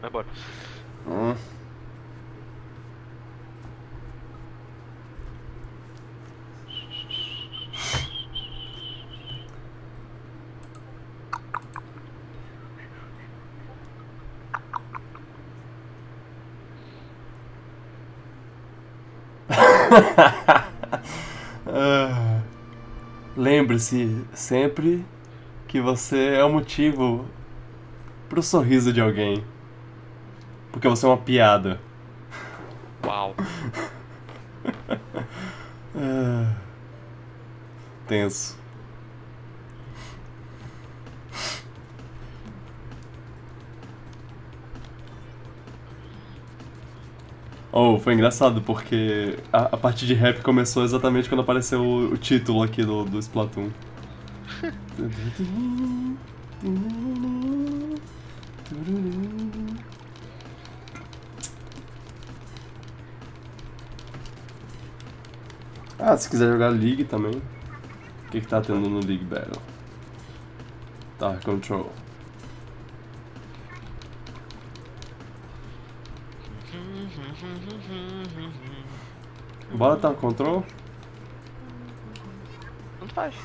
Vai embora. Hum. Ah, lembre-se sempre que você é o motivo pro sorriso de alguém. Porque você é uma piada. Uau. Ah, tenso. Oh, foi engraçado porque a parte de rap começou exatamente quando apareceu o título aqui do Splatoon. Ah, se quiser jogar League também. O que tá tendo no League Battle? Dark Control. Bora Dark Control? Tanto faz.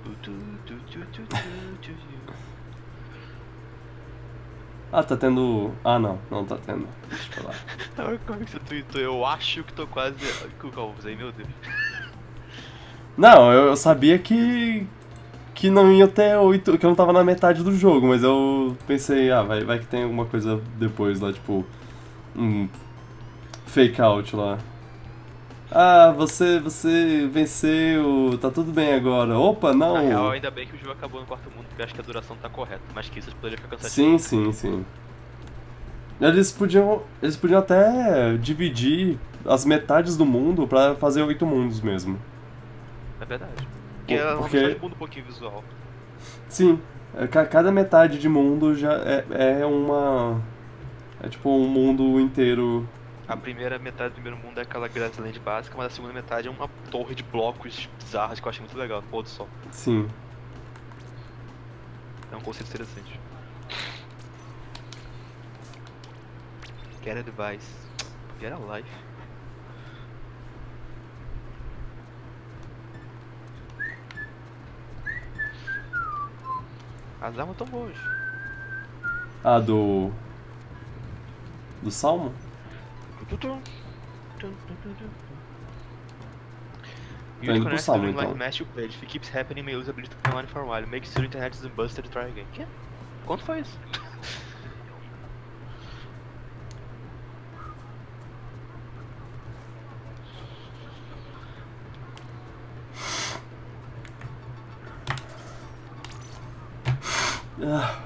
Ah, tá tendo. Ah, não, não tá tendo. Deixa eu falar. Agora como é que você tweetou? Eu acho que tô quase. Que eu usei, meu Deus. Não, eu sabia que não ia ter 8, que eu não tava na metade do jogo, mas eu pensei, ah, vai que tem alguma coisa depois lá, tipo, um fake out lá. Ah, você venceu, tá tudo bem agora. Opa, Na real, não. ainda bem que o jogo acabou no quarto mundo, porque eu acho que a duração tá correta. Mas que isso poderia ficar cansativo. Sim, sim, sim. Eles podiam até dividir as metades do mundo pra fazer 8 mundos mesmo. É verdade. Porque ela Porque, muda um pouquinho o visual. sim, cada metade de mundo já é uma. É tipo um mundo inteiro. A primeira metade do primeiro mundo é aquela Grassland básica, mas a segunda metade é uma torre de blocos bizarras que eu achei muito legal, pôr do sol. Sim. É um conceito interessante. Get advice. Get a life. As armas tão boas. Ah, do Salmo? Tô Use indo pro connects Salmo during live então. match you played. If it keeps happening, may lose ability to online for a while. Make sure internet isn't busted to try again. Que? Quanto foi isso? Ah.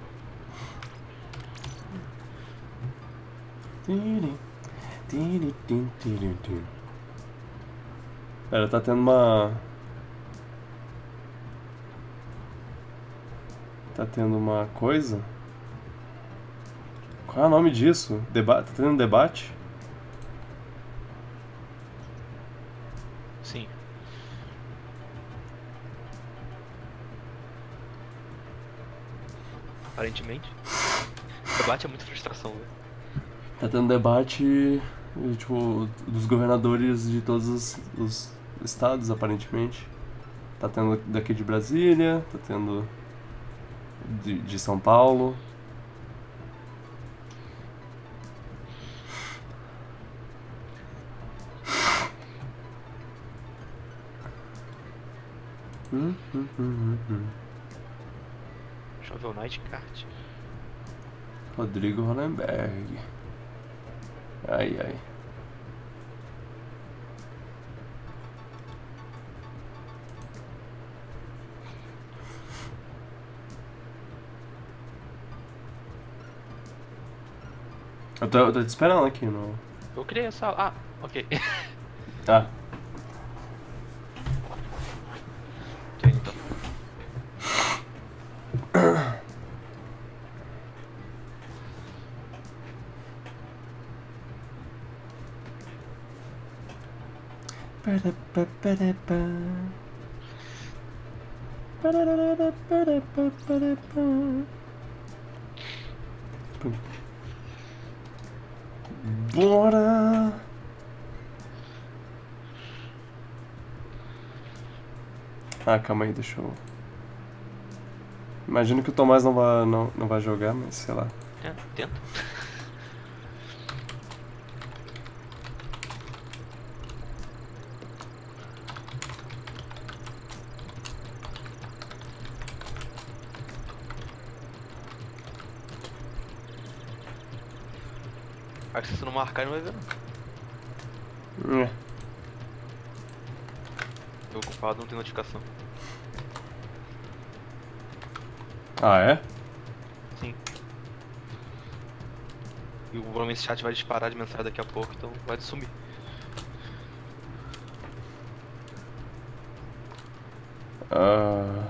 Pera, tá tendo uma. Tá tendo uma coisa? Qual é o nome disso? Tá tendo um debate? Sim. Aparentemente. O debate é muita frustração, velho. Tá tendo debate, tipo, dos governadores de todos os estados, aparentemente. Tá tendo daqui de Brasília, tá tendo de São Paulo. Shovel Knight Kart. Rodrigo Hollenberg. Ai, ai. Eu tô te esperando aqui no. Eu criei essa. Ah, ok. Ah, Tô indo então. Bora! Ah, calma aí, deixa eu... Imagino que o Tomás não vai jogar, mas sei lá. É, tenta. Acho que se você não marcar, não vai ver, não. É. Tô ocupado, não tem notificação. Ah, é? Sim. E provavelmente esse chat vai disparar de mensagem daqui a pouco, então vai sumir. Ah...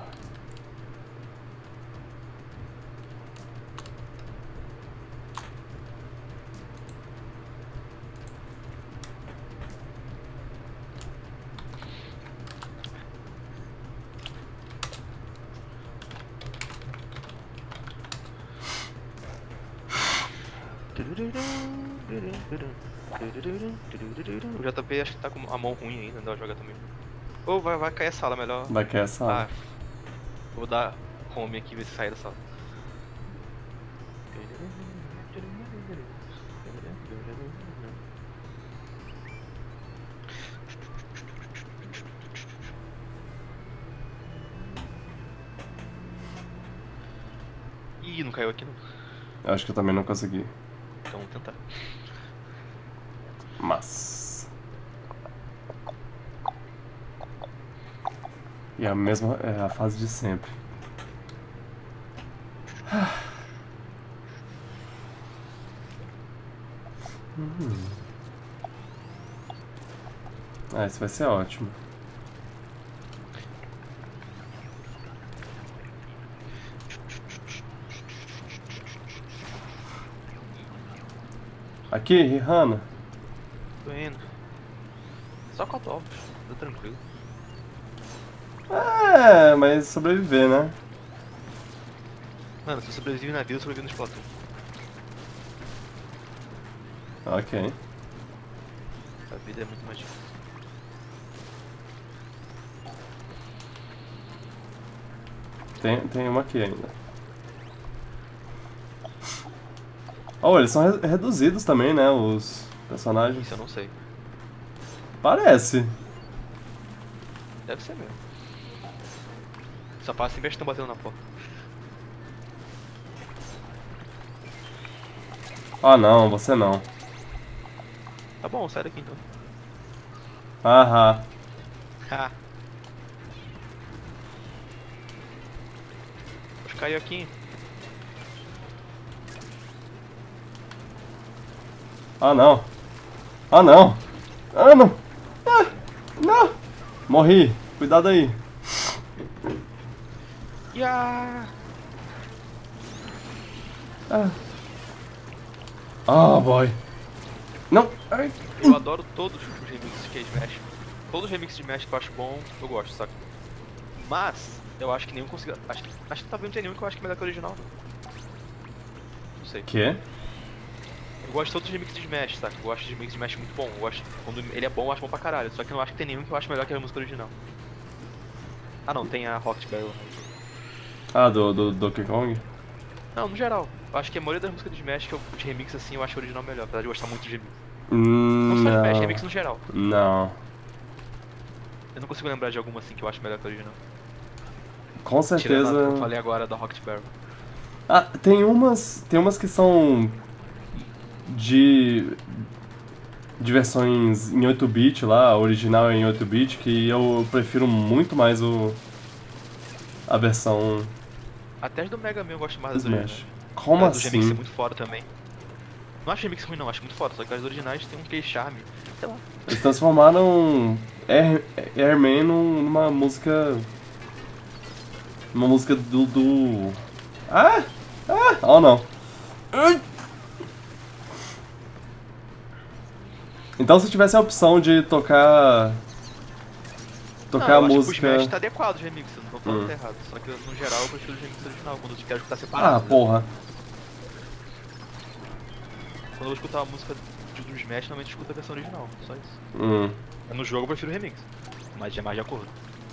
O JP acho que tá com a mão ruim ainda, não joga também. Ou vai cair a sala, melhor. Vai cair a sala. Ah, vou dar home aqui e ver se sai da sala. Ih, não caiu aqui não. Eu acho que eu também não consegui. Então vamos tentar. Mas... E a mesma... É a fase de sempre. Ah, isso vai ser ótimo. Aqui, Rihanna. Tô indo. Só 4 ovos, tá tranquilo. É, mas sobreviver, né? Mano, se eu sobrevive na vida, eu sobrevivo no Splatoon. Ok. A vida é muito mais difícil. Tem uma aqui ainda. Oh, eles são reduzidos também, né? Os personagens. Isso eu não sei. Parece. Deve ser mesmo. Só passa sempre estão batendo na porta. Ah, não, você não. Tá bom, sai daqui então. Aham. Ha! Acho que caiu aqui. Ah, não. Ah, não. Ah, não. Ah, não. Morri. Cuidado aí. Ya! Ah. Oh, boy. Não. Ai. Eu adoro todos os remixes que Smash. Todos os remixes de Smash que eu acho bom, eu gosto, saca? Mas, eu acho que nenhum conseguiu. Acho que talvez não tenha nenhum que eu acho que é melhor que o original. Não sei. Que? Eu gosto de todos os remixes de Smash, saca? Eu gosto de remix de Smash muito bom. Eu gosto, quando ele é bom, eu acho bom pra caralho. Só que eu não acho que tem nenhum que eu acho melhor que a música original. Ah não, tem a Rocket Barrel. Ah, do Donkey Kong? Não, no geral. Eu acho que a maioria das músicas de Smash que eu, de remix assim, eu acho o original melhor, apesar de eu gostar muito de remix. Não só de Smash, remix no geral. Não. Eu não consigo lembrar de alguma assim que eu acho melhor que a original. Com Tirando a que certeza. eu falei agora da Rocket Barrel. Ah, tem umas que são de versões em 8-bit lá, a original é em 8-bit, que eu prefiro muito mais a versão Até as do Mega Man eu gosto mais das Smash. originais. Como As do remix é assim? muito foda também. Não acho remix ruim não, acho muito foda, só que as originais tem um que charme. Sei lá. Eles transformaram Airman numa música. Uma música do. Ah! Ah! Oh não! Ai! Então se tivesse a opção de tocar. Tocar Não, a eu acho que música. o Smash tá adequado os remixes, não tô falando que tá errado. Só que no geral eu prefiro os remixes original, quando eu quero escutar Ah, separado. Né? porra. quando eu vou escutar a música do Smash, normalmente eu escuto a versão original, só isso. No jogo eu prefiro o remix, mas é mais de acordo.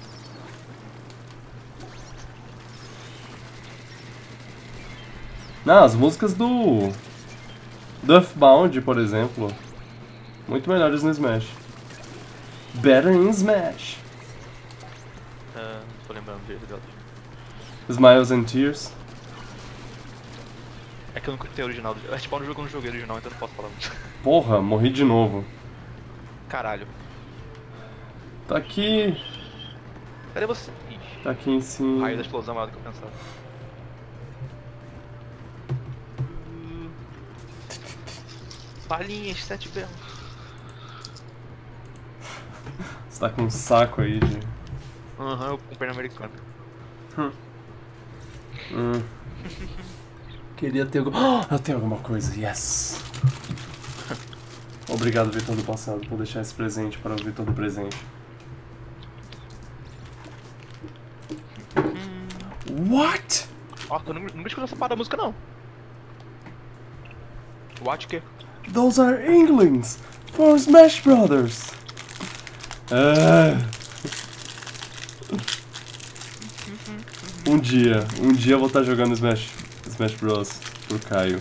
Não, as músicas do Earthbound, por exemplo, muito melhores no Smash. Better in Smash. Não tô lembrando direito delas. Smiles and Tears. É que eu nunca tenho original. Earthbound é um jogo que eu não joguei original, então não posso falar muito. Porra, morri de novo. Caralho. Tá aqui. Cadê você? Ixi, Tá aqui em cima. raio da explosão maior do que eu pensava. Balinhas, 7 belos. Você tá com um saco aí de. Eu comprei no americano. Queria ter algum. Eu tenho alguma coisa, yes! Obrigado, Vitor do passado, por deixar esse presente para o Vitor do presente. What? Ó, eu nunca escutei essa parada da música não. What o quê? Those are Inglings for Smash Brothers. Um dia eu vou estar jogando Smash Bros pro Caio.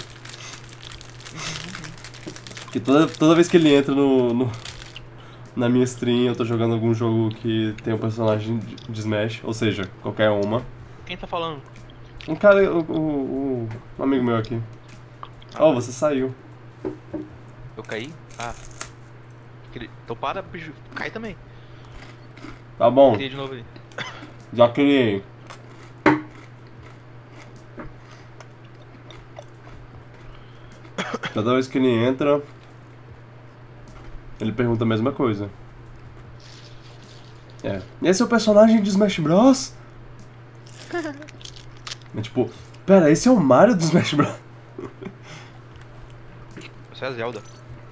Porque toda vez que ele entra na minha stream, eu tô jogando algum jogo que tem um personagem de Smash, ou seja, qualquer uma. Quem tá falando? Um cara, um amigo meu aqui. Oh, você saiu. Eu caí? Ah. Então para, bicho. Cai também. Tá bom, Cria de novo aí. já criei. Toda vez que ele entra, ele pergunta a mesma coisa. Esse é o personagem de Smash Bros? É tipo, pera, esse é o Mario do Smash Bros? Você é a Zelda.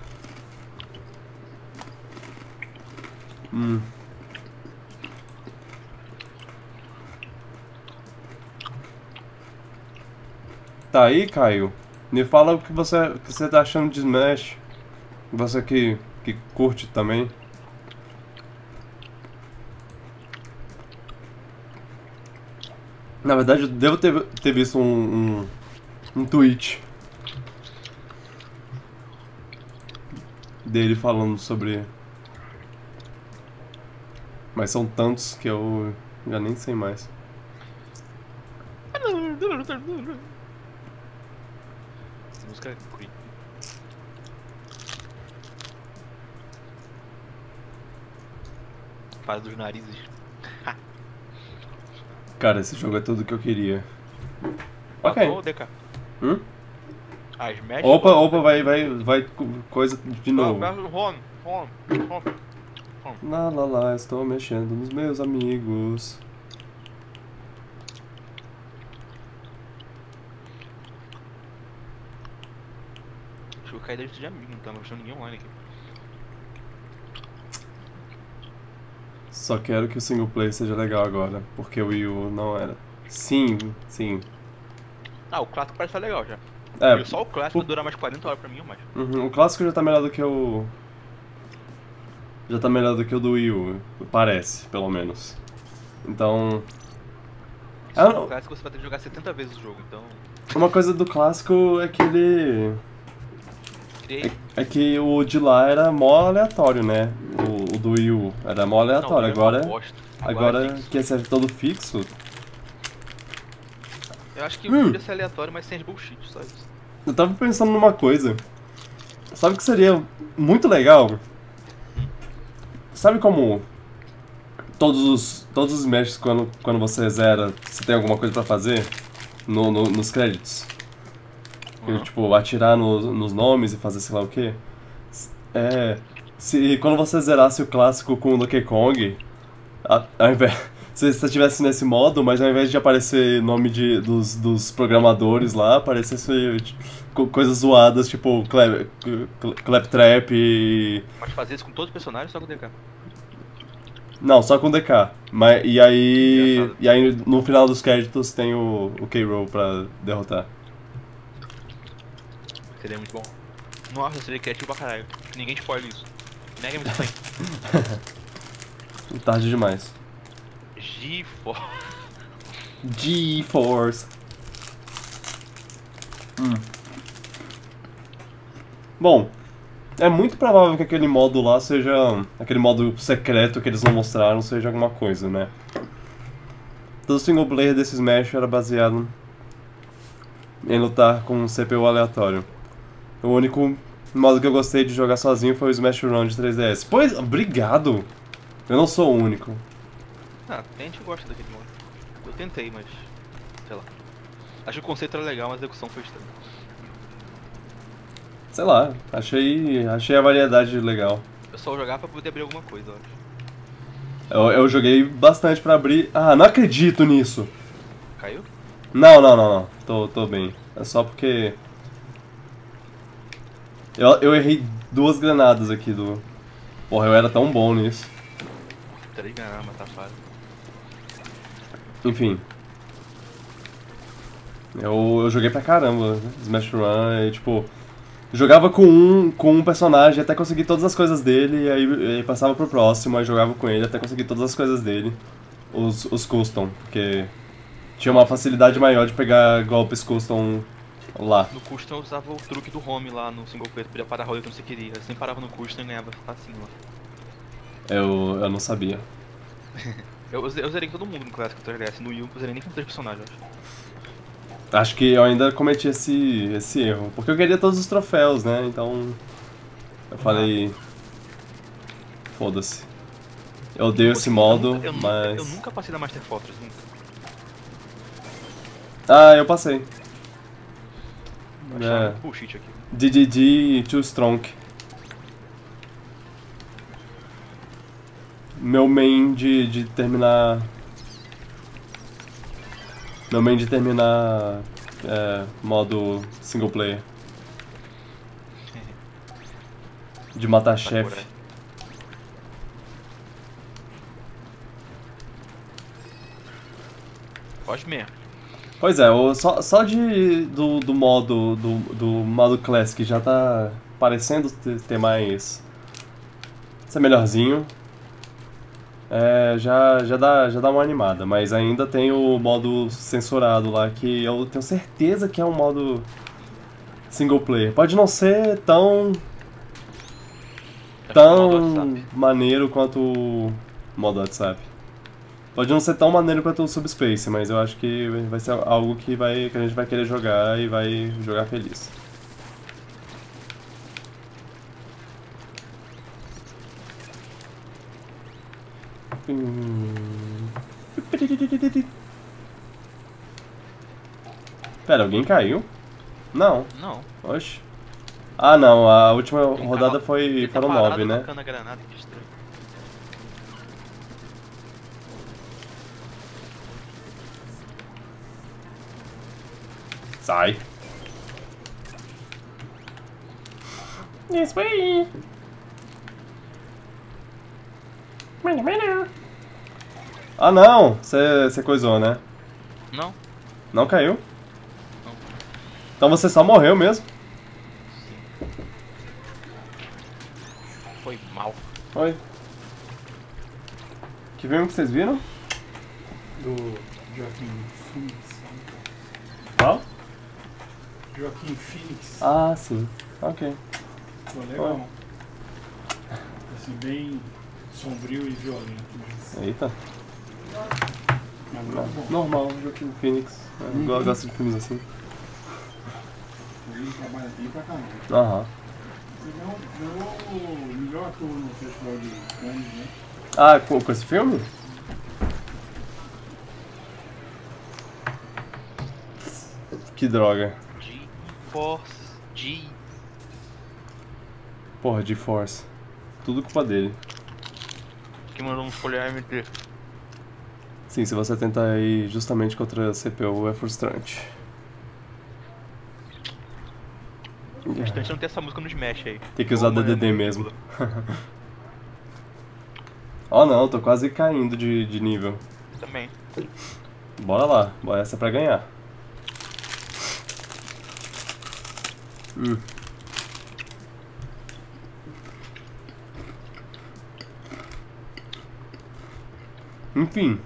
Tá aí, Caio? Me fala o que você tá achando de Smash. Você que curte também. Na verdade, eu devo ter visto um tweet dele falando sobre... Mas são tantos que eu já nem sei mais. Essa música é creepy. Para dos narizes. Cara, esse jogo é tudo que eu queria. Ok. Ok. DK. Ah, Smash. Opa, vai coisa de novo. Home. Lá, estou mexendo nos meus amigos. Acho que eu caí da lista de amigos, não tá mostrando ninguém online aqui. Só quero que o single player seja legal agora, porque o Wii U não era. Sim. Ah, o clássico parece estar legal já. É, Só o clássico dura mais 40 horas pra mim ou mais. o clássico já tá melhor do que o... Já tá melhor do que o do Wii U, parece, pelo menos. Então... Só o clássico você vai ter que jogar 70 vezes o jogo, então... Uma coisa do clássico é que ele... É que o de lá era mó aleatório, né? O do Wii U era mó aleatório, não, agora que esse é todo fixo... Eu acho que podia ser aleatório, mas sem as bullshit, só isso. Eu tava pensando numa coisa. Sabe o que seria muito legal? Sabe como todos os Smash quando você zera, você tem alguma coisa pra fazer nos créditos? Tipo, atirar nos nomes e fazer sei lá o que? Se quando você zerasse o clássico com o Donkey Kong, ao invés... Se você estivesse nesse modo, mas ao invés de aparecer nome dos programadores lá, aparecesse coisas zoadas, tipo Claptrap e... Mas fazer isso com todos os personagens, só com o DK. Não, só com DK. E aí no final dos créditos tem o K-Rool pra derrotar. Seria muito bom. Nossa, seria criativo pra caralho. Ninguém spoiler isso. Mega muito Tarde demais. GeForce. GeForce. Bom, é muito provável que aquele modo lá seja... aquele modo secreto que eles não mostraram seja alguma coisa, né? Todo o single player desse Smash era baseado em lutar com um CPU aleatório. O único modo que eu gostei de jogar sozinho foi o Smash Run de 3DS. Pois, obrigado! Eu não sou o único. Ah, a gente gosta daquele modo. Eu tentei, mas... sei lá. Acho que o conceito era legal, mas a execução foi estranha. Sei lá, achei a variedade legal. Eu só jogava pra poder abrir alguma coisa, eu acho. Eu joguei bastante pra abrir... Ah, não acredito nisso! Caiu? Não. Tô bem. É só porque... Eu errei 2 granadas aqui do... Porra, eu era tão bom nisso. 3 granadas, mas tá fácil. Enfim. Eu joguei pra caramba Smash Run e tipo... Jogava com um personagem até conseguir todas as coisas dele, e aí passava pro próximo, aí jogava com ele até conseguir todas as coisas dele. Os custom, porque tinha uma facilidade maior de pegar golpes custom lá. No custom eu usava o truque do home lá no single player, podia parar a roda quando você queria. Eu sempre parava no custom e ganhava facinho lá. Eu não sabia. Eu zerei todo mundo no Classic 3DS, no Wii eu zerei nem com 3 personagens, eu acho. Acho que eu ainda cometi esse erro, porque eu queria todos os troféus, né, então... Eu falei... Foda-se. Eu odeio esse modo, mas... Eu nunca passei da Master Fortress, nunca. Ah, eu passei. Eu achava muito bullshit aqui. DDD Too Strong. Meu main de terminar... Meu main de terminar... modo single player. De matar chefe. Pode mesmo. Pois é, só do modo Classic já tá parecendo ter mais... ser melhorzinho. Já dá uma animada, mas ainda tem o modo censurado lá, que eu tenho certeza que é um modo single player. Pode não ser tão maneiro quanto o modo WhatsApp. Pode não ser tão maneiro quanto o Subspace, mas eu acho que vai ser algo que a gente vai querer jogar e vai jogar feliz. Pera, alguém caiu? Não. Não. Oxe. Ah não, a última rodada foram 9, né? A granada, que estranho. Sai. This way. Ah não, você coisou, né? Não. Não caiu? Não. Então você só morreu mesmo? Foi mal. Oi. Que filme que vocês viram? Do Joaquim Phoenix. Qual? Joaquim Phoenix. Ah, sim. Ok. Foi legal. Assim, bem sombrio e violento. Mas... Eita. Mas muito bom. Normal, Joaquim Phoenix. Eu gosto de filmes assim. Ele trabalha bem pra caramba. Aham. Ele ganhou o melhor ator no Festival de Cannes, né? Ah, com esse filme? Que droga. G. Porra, GeForce. Tudo culpa dele. Que mandou um escolher AMD. Sim, se você tenta ir justamente contra a CPU é frustrante. O restante não tem essa música no Smash aí. Tem que usar DDD mesmo. Oh não, tô quase caindo de nível. Também. Bora lá, essa é pra ganhar. Enfim.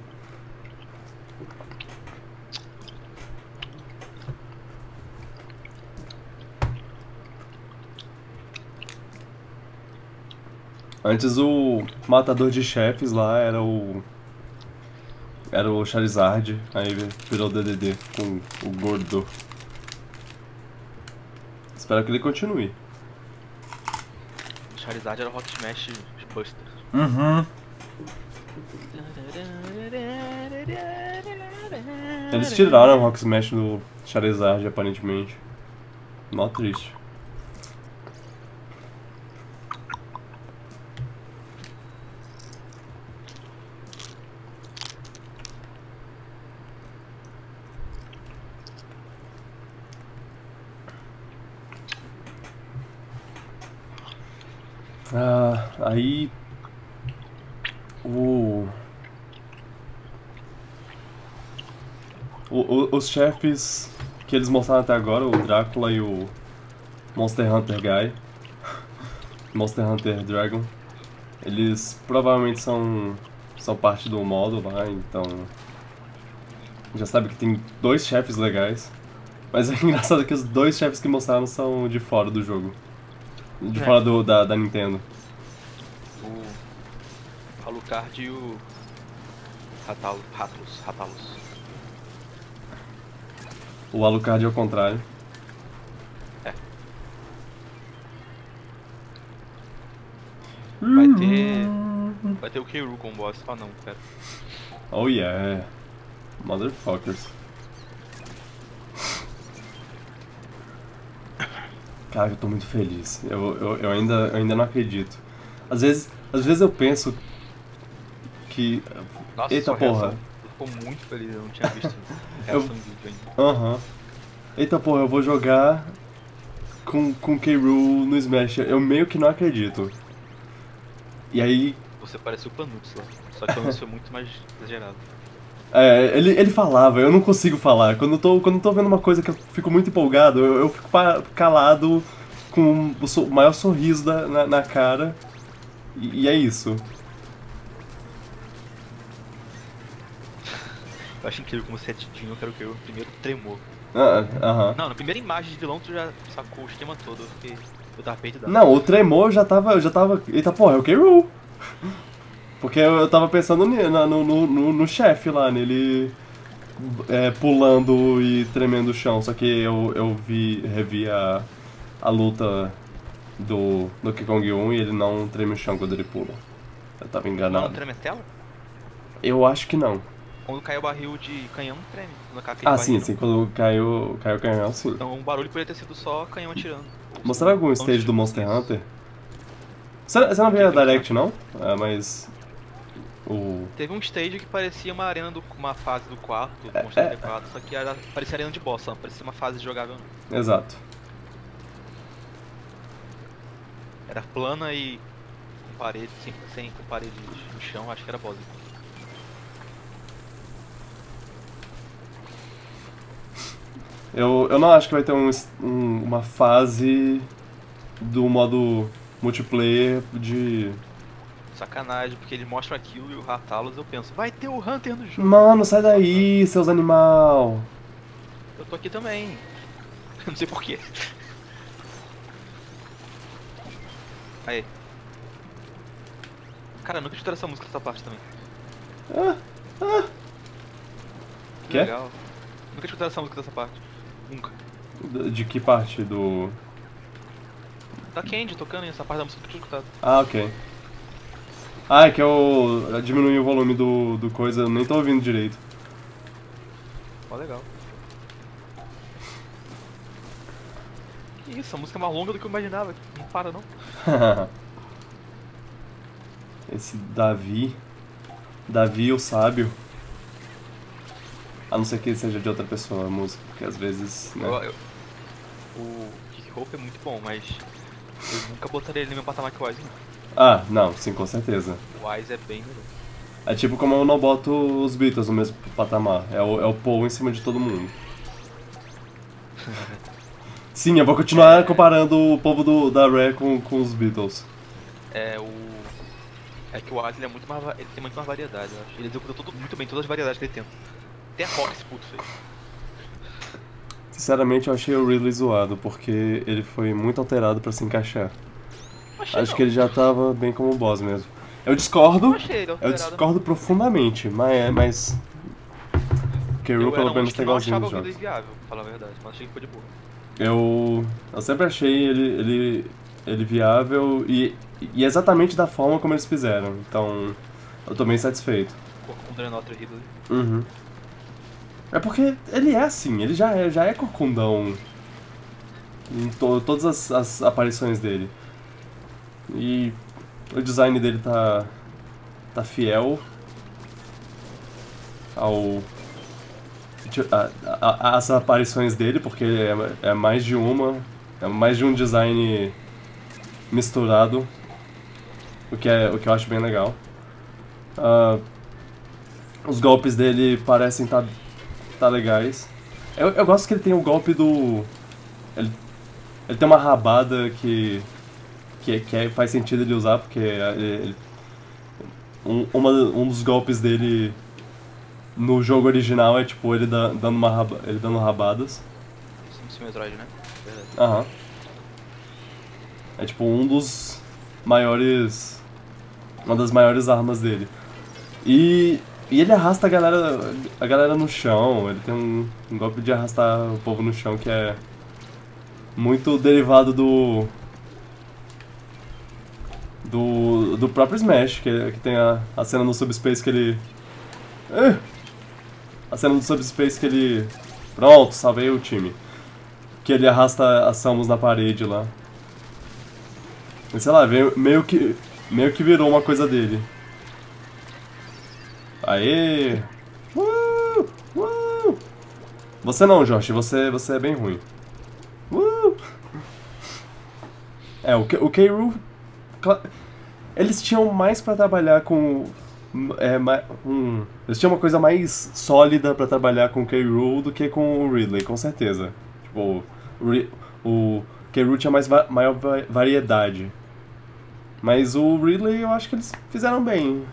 Antes o matador de chefes lá era o Charizard, aí virou DDD com o gordo. Espero que ele continue. Charizard era o Rock Smash Buster. Uhum. Eles tiraram o Rock Smash do Charizard, aparentemente. Mó triste. Aí os chefes que eles mostraram até agora, o Drácula e o Monster Hunter Guy, Monster Hunter Dragon, eles provavelmente são parte do modo lá, então já sabe que tem 2 chefes legais, mas é engraçado que os 2 chefes que mostraram são de fora do jogo. De fora da Nintendo. O Alucard e o Rathalos. O Alucard é o contrário. É. Vai ter o K. Rool como boss. Ah não, pera. Oh yeah. Motherfuckers. Cara, eu tô muito feliz. Eu ainda não acredito. Às vezes eu penso que... Nossa, Eita sua porra. reação ficou muito feliz, eu não tinha visto reação em vídeo ainda. Aham. Eita porra, eu vou jogar com K. Rool no Smash. Eu meio que não acredito. E aí... Você parece o Panutz lá, só que o Panutz foi muito mais exagerado. É, ele falava, eu não consigo falar. Quando eu tô vendo uma coisa que eu fico muito empolgado, eu fico calado com o maior sorriso na cara. E é isso. Eu acho incrível como você é tidinho, eu quero que o primeiro tremor. Aham. Não, na primeira imagem de vilão tu já sacou o esquema todo, eu tava peito dado. Não, o tremor eu já tava... Eita porra, é o K. Rool. Porque eu tava pensando no chefe lá, nele pulando e tremendo o chão. Só que eu revi a luta do Donkey Kong 1 e ele não treme o chão quando ele pula. Eu tava enganado. Não treme a tela? Eu acho que não. Quando cai o barril de canhão, treme. Quando cai aquele Ah, barril, sim, quando caiu o canhão, sim. Então o barulho poderia ter sido só canhão atirando. Mostraram algum stage do Monster Hunter? Você não viu a Direct, não? Mas... Teve um stage que parecia uma arena uma fase do quarto, do Monster Hunter 4, só que parecia arena de boss, não parecia uma fase jogável não. Exato. Era plana e com parede, sem com parede no chão, acho que era boss. Eu não acho que vai ter uma fase do modo multiplayer de... Sacanagem, porque eles mostram aquilo e o Rathalos, eu penso, vai ter o Hunter no jogo. Mano, sai daí, seus animal. Eu tô aqui também. Não sei porquê. Aí. Cara, eu nunca escutei essa música dessa parte também. Que Quê? legal. Nunca escutei essa música dessa parte. Nunca. De que parte do... Tá Candy tocando essa parte da música que eu tinha escutado. Ah, ok. Ah, é que eu diminui o volume do coisa, eu nem tô ouvindo direito. Ó, legal. Que isso, a música é mais longa do que eu imaginava. Não para não. Esse Davi o sábio. A não ser que ele seja de outra pessoa a música, porque às vezes, né? O Kick Hope é muito bom, mas eu nunca botaria ele no meu patamar que o Wise, não. Ah, não, sim, com certeza. O Wise é bem melhor. É tipo como eu não boto os Beatles no mesmo patamar. É o Paul em cima de todo mundo. Sim, eu vou continuar comparando o povo da Rare com os Beatles. É, É que o Asa ele é muito mais, ele tem muito mais variedade, eu acho. Ele executa muito bem todas as variedades que ele tem. Até a Fox, puto, fez. Sinceramente, eu achei o Ridley zoado, porque ele foi muito alterado pra se encaixar. Acho que ele já tava bem como boss mesmo. Eu discordo, eu discordo profundamente, mas K-Rool pelo menos tem igualzinho nos jogos. Eu inviável, pra falar a verdade, mas achei que foi de boa. Eu sempre achei ele viável e exatamente da forma como eles fizeram, então eu tô bem satisfeito. Com Drenotro e Ridley. Uhum. É porque ele é assim, ele já é corcundão em todas as aparições dele. E o design dele tá fiel às aparições dele, porque é mais de um design misturado, o que eu acho bem legal. Os golpes dele parecem tá legais. Eu gosto que ele tem o golpe do... Ele tem uma rabada que faz sentido ele usar, porque um dos golpes dele no jogo original é tipo ele dando rabadas. Sim, Metroid, né? Verdade. Aham. É tipo uma das maiores armas dele. E ele arrasta a galera no chão, ele tem um golpe de arrastar o povo no chão que é muito derivado do próprio Smash, que tem a cena no Subspace que ele... A cena do Subspace que ele... Pronto, salvei o time. Que ele arrasta a Samus na parede lá. E sei lá, meio que virou uma coisa dele. Aê! Você não, Josh, você é bem ruim. O K-Rool... Eles tinham mais pra trabalhar com... eles tinham uma coisa mais sólida pra trabalhar com o K-Rool do que com o Ridley, com certeza. Tipo, o K-Rool tinha maior variedade. Mas o Ridley eu acho que eles fizeram bem.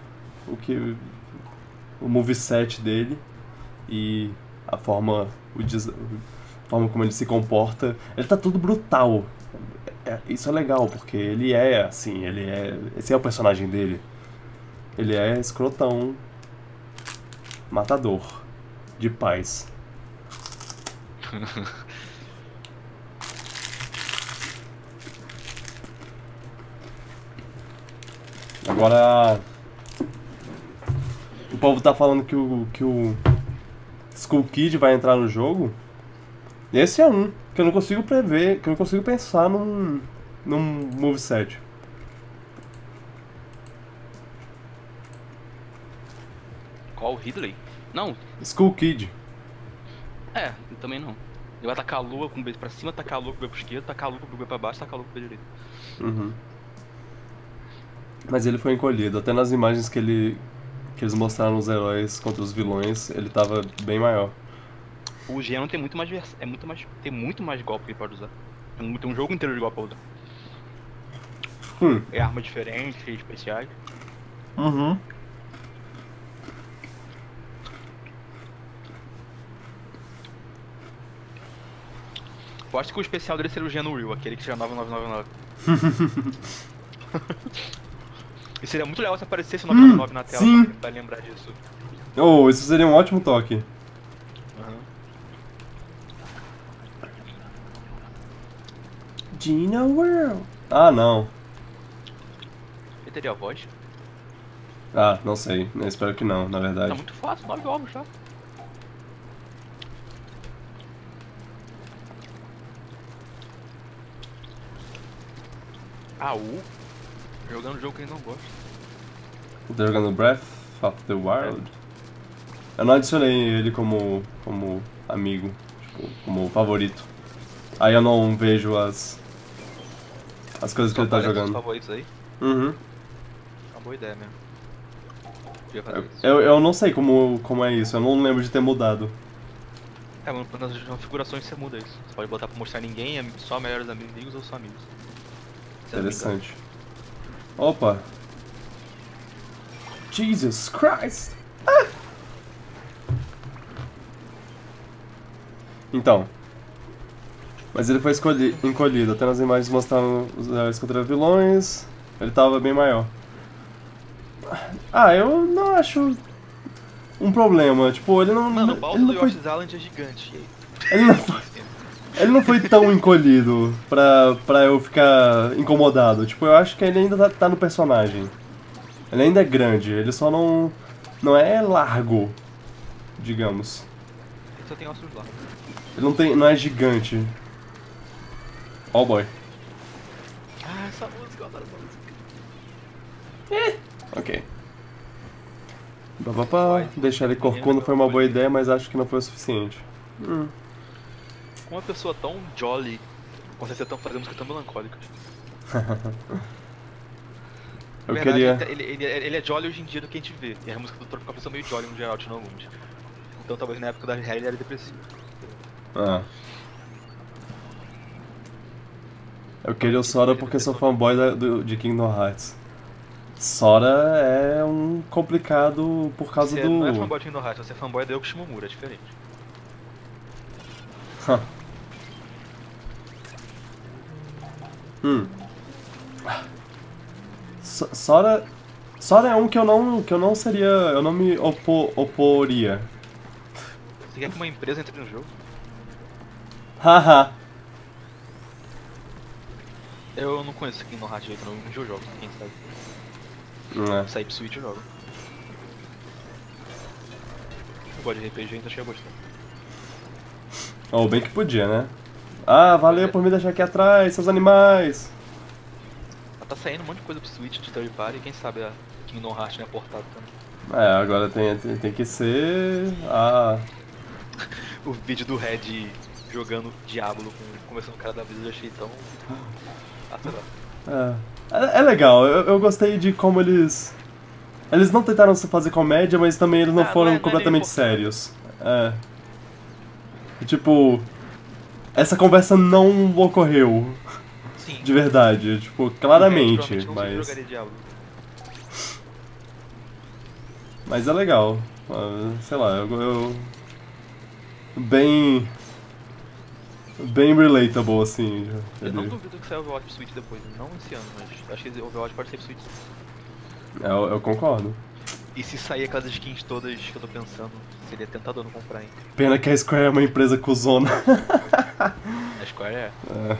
O moveset dele e a forma como ele se comporta. Ele tá tudo brutal. Isso é legal, porque ele é assim, esse é o personagem dele. Ele é escrotão, matador, de paz. Agora, o povo tá falando que o Skull Kid vai entrar no jogo. Esse é um que eu não consigo prever, que eu não consigo pensar num moveset. Qual? O Ridley? Não. Skull Kid. Eu também não. Ele vai tacar a lua com o B pra cima, tacar a lua com o B pro esquerdo, tacar a lua com o B pra baixo, tacar a lua com o B direito. Uhum. Mas ele foi encolhido, até nas imagens que eles mostraram os heróis contra os vilões, ele tava bem maior. O Genon tem muito mais tem muito mais golpe que ele pode usar. Tem um jogo inteiro de golpe pra usar. É arma diferente, especiais. Uhum. Eu acho que o especial dele seria o Genon Real, aquele que seria 9999. E seria muito legal se aparecesse o 999 na tela, sim. Pra lembrar disso. Oh, isso seria um ótimo toque. Gina World. Ah, não. Ele teria a voz? Ah, não sei. Eu espero que não, na verdade. Tá muito fácil, 9 ovos já. Jogando um jogo que ele não gosta. Tá jogando Breath of the Wild? Eu não adicionei ele como amigo, tipo, como favorito. Aí eu não vejo as coisas que ele tá jogando. Favoritos aí? Uhum. Uma boa ideia mesmo. Podia fazer isso. Eu não sei como é isso, eu não lembro de ter mudado. Mas nas configurações você muda isso. Você pode botar pra mostrar ninguém, só melhores amigos ou só amigos. Interessante. Opa! Jesus Christ! Então. Mas ele foi encolhido. Até nas imagens mostraram os heróis contra vilões. Ele tava bem maior. Ah, eu não acho um problema. Tipo, ele não. Mano, o Bowser ele do não foi, Yoshi's Island é gigante. ele não foi tão encolhido pra eu ficar incomodado. Tipo, eu acho que ele ainda tá no personagem. Ele ainda é grande, ele só não é largo, digamos. Ele só tem ossos lá. Ele não é gigante. Oh boy. Ah, essa música, eu adoro essa música. Ok. Papapá, deixar ele corcunda foi uma boa ideia, mas acho que não foi o suficiente. Uma pessoa tão jolly consegue ser tão, fazer música tão melancólica. Eu Na verdade, queria... ele é jolly hoje em dia do que a gente vê. E as músicas do Tropical são meio jolly no geral, tinha alguns. Então talvez na época da Harry ele era depressivo. Ah. Eu queria o Sora porque sou fanboy de Kingdom Hearts. Sora é um complicado por causa Você do... não é fanboy de Kingdom Hearts, você é fanboy da Yoko Shimomura, é diferente. Sora é um que eu não seria, eu não me oporia. Você quer que uma empresa entre no jogo? Haha. Eu não conheço Kingdom Hearts direito, não. Um dia eu jogo, quem sabe. Sair pro Switch eu jogo. Eu gosto de RPG, então achei a gostar. Ou bem que podia, né? Ah, valeu por me deixar aqui atrás, seus animais. Tá saindo um monte de coisa pro Switch de third party, quem sabe a Kingdom Hearts não é portado também. É, agora tem que ser O vídeo do Red jogando Diablo, conversando com o cara da vida, eu achei tão... sei lá. É legal, eu gostei de como eles não tentaram fazer comédia, mas também eles não foram completamente sérios. Tipo, essa conversa não ocorreu. Sim. De verdade, tipo, claramente, mas é legal. Sei lá, eu bem relatable, assim. Eu não duvido que saia Overwatch pro Switch depois, não esse ano, mas acho que Overwatch pode ser pro Switch. Eu concordo. E se sair aquelas skins todas que eu tô pensando, seria tentador não comprar ainda. Pena que a Square é uma empresa cuzona. A Square é.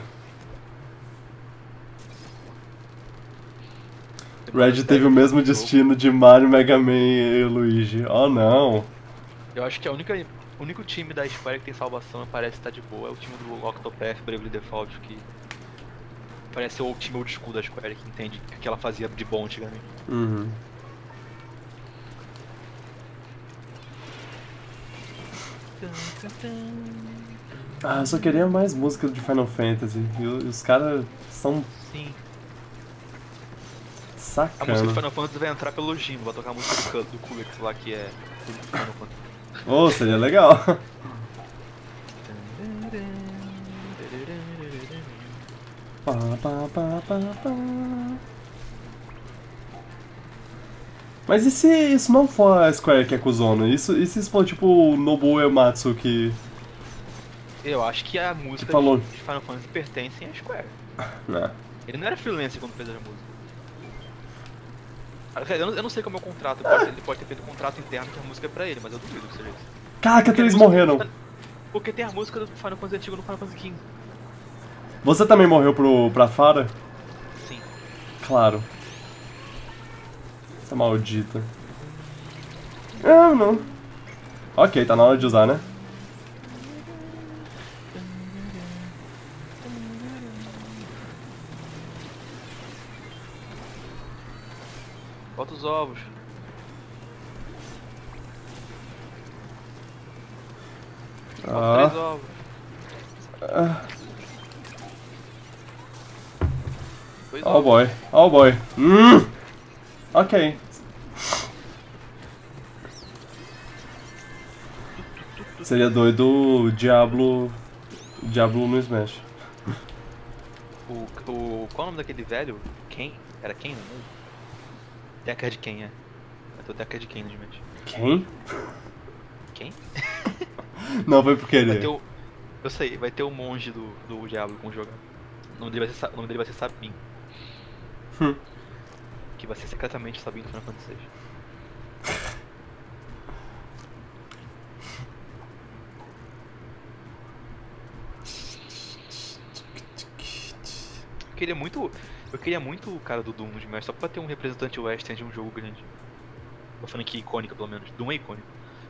Red teve o mesmo destino de Mario, Mega Man e Luigi. Oh não. Eu acho que o único time da Square que tem salvação e parece estar de boa é o time do Octopath Bravely Default, que parece ser o time old school da Square, que entende o que ela fazia de bom antigamente. Eu só queria mais música de Final Fantasy. E os caras são... Sim. Sacana. A música de Final Fantasy vai entrar pelo Jimbo, vai tocar a música do Kulex lá, que é do Final Fantasy. Oh, seria legal. Mas e se isso não for a Square que é cuzona? E se isso for tipo o Nobuo Uematsu que... Eu acho que a música falou. de Final Fantasy pertence à Square. Não. Ele não era freelancer quando fez a música. Eu não sei como é o contrato, ele pode ter feito um contrato interno que a música é pra ele, mas eu duvido que seja isso. Caraca, eles morreram. Porque tem a música do Final Fantasy antigo no Final Fantasy XV. Você também morreu pra Fara? Sim. Claro. Essa maldita. Não. Ok, tá na hora de usar, né? Bota os ovos. Bota 3 ovos. Oh boy, oh boy. Ok. Seria doido o Diablo no Smash. Qual é o nome daquele velho? Ken? Era Ken, não? Deckard Ken, é. Vai ter o Deckard Cain no Smash. Quem? Quem? Não, foi por Vai querer. ter o... Eu sei, vai ter o monge do Diablo com jogar. O nome dele vai ser Sabin. Hum. Que vai ser secretamente Sabin do Final Fantasy VI. Eu queria muito o cara do Doom no Smash, só pra ter um representante western de um jogo grande. Uma franquia icônica, pelo menos. Doom é icônico.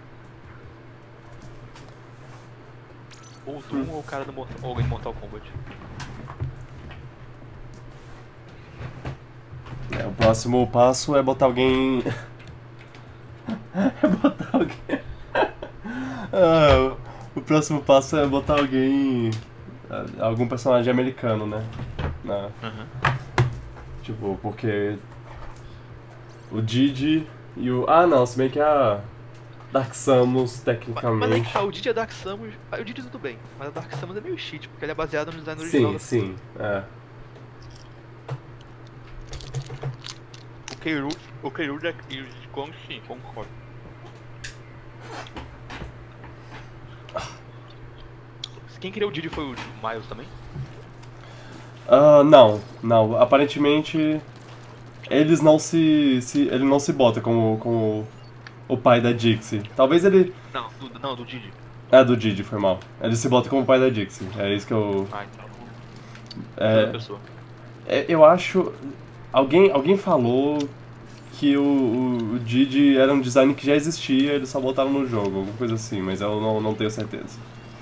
Ou o Doom ou o cara do alguém do Mortal Kombat. O próximo passo é botar alguém. É botar alguém. O próximo passo é botar alguém. Algum personagem americano, né? Tipo, porque. O Didi e o. Ah, não, se bem que a. Dark Samus, tecnicamente. Mas é que tá, o Didi é Dark Samus. O Didi tudo bem, mas a Dark Samus é meio cheat, porque ele é baseado no design original. Sim, é. O Keiru e o Kong, sim, concordo. Quem criou o Didi foi o Miles também? Não. Aparentemente, ele não se bota como o pai da Dixie. Talvez ele... Não, do Didi. É, do Didi, foi mal. Ele se bota como o pai da Dixie. É isso que eu... Ah, então. Pessoa. Eu acho... Alguém falou que o Didi era um design que já existia, eles só botaram no jogo, alguma coisa assim, mas eu não tenho certeza.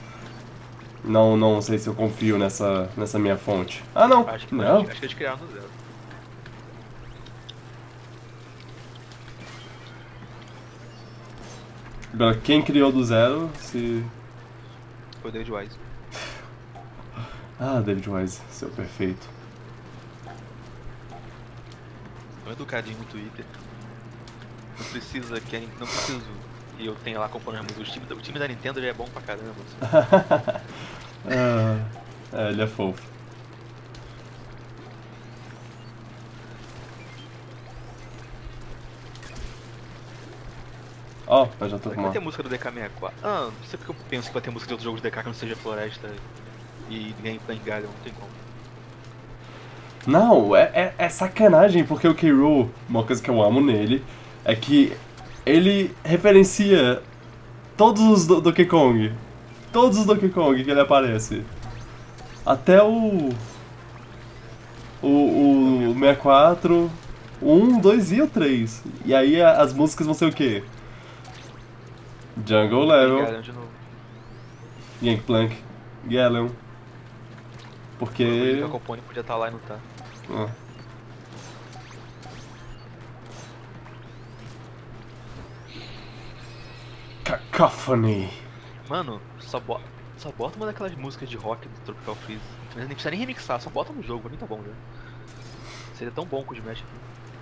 Não sei se eu confio nessa minha fonte. Ah, não! Acho que não. eles criaram no zero. Agora, quem criou do zero, se... Foi o David Wise. Ah, David Wise, seu perfeito. Tô educadinho no Twitter. Não preciso que eu tenha lá acompanhando a música. O time da Nintendo já é bom pra caramba. Assim. Ele é fofo. Ó, eu já tô com Vai uma... ter música do DK64. Não sei porque eu penso que vai ter música de outros jogos do DK que não seja Floresta e Gameplay Galleon, não tem como. Não, é sacanagem, porque o K. uma coisa que eu amo nele, é que ele referencia todos os Donkey Kong. Todos os Donkey Kong que ele aparece. Até o 64, o 1, 2 e o 3. E aí as músicas vão ser o quê? Jungle Level, Galleon de novo. Gangplank, Galleon. Porque... O Capone podia estar lá e não tá. Cacophony. Mano, só bota uma daquelas músicas de rock do Tropical Freeze. Nem precisa nem remixar, só bota no jogo, pra mim tá bom já. Seria tão bom com o Smash aqui.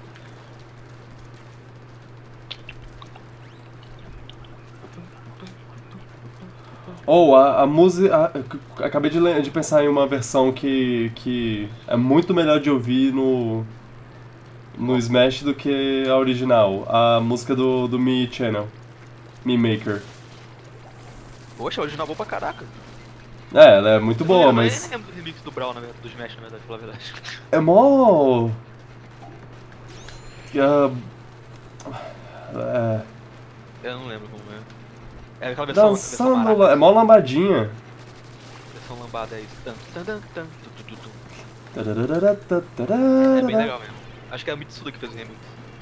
Ou a música... Acabei de pensar em uma versão que é muito melhor de ouvir no Smash do que a original. A música do Mi Channel. Mi Maker. Poxa, a original é boa pra caraca. Ela é muito boa, mas... Eu nem lembro do remix do Brawl, do Smash, na verdade, pela verdade. É mó... Eu não lembro como é. É aquela versão Dançando... maraca. É mó lambadinha. Versão lambada é isso. É bem legal mesmo. Acho que é a Mitsuda que fez o remix.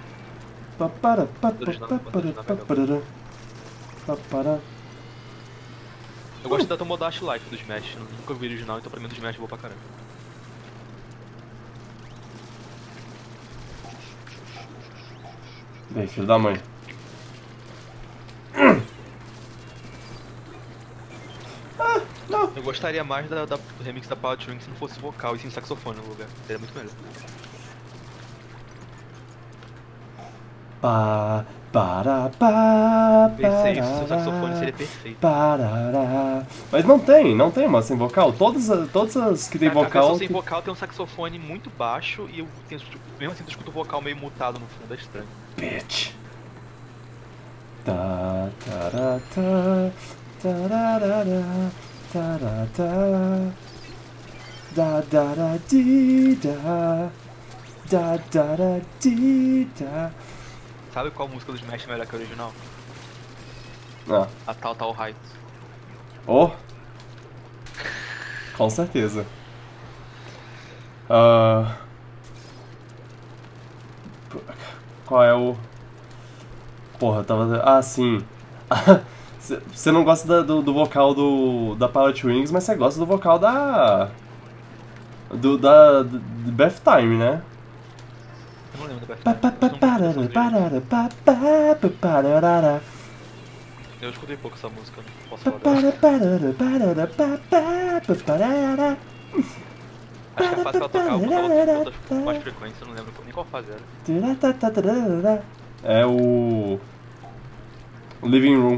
Eu gosto da Tomodachi Life do Smash. Eu nunca vi o original, então pra mim o do Smash é boa pra caramba. Bem, filho da mãe. Eu gostaria mais do remix da Power String se não fosse vocal e sim saxofone no lugar. Seria muito melhor. Pensei isso, se o saxofone seria perfeito. Mas não tem uma sem vocal. Todas as que tem A vocal. versão sem vocal tem um saxofone muito baixo e eu tenho, mesmo assim tu escuta o vocal meio mutado no fundo, é estranho. Bitch. tarata, tararara, tarata, da da da di da, da da da di da. Sabe qual música do Smash é melhor que a original? Ah, A Tal Heights. oh, com certeza. Ah, qual é o... Porra, tava... Ah, sim. Você não gosta do vocal da Pilot Wings, mas você gosta do vocal da Bath Time, né? Eu não lembro da Beth Time. Eu escutei pouco essa música, não posso falar dela. Acho que a fase que ela tocava eu botava todas com mais frequência, eu não lembro nem qual fase era. É o Living Room.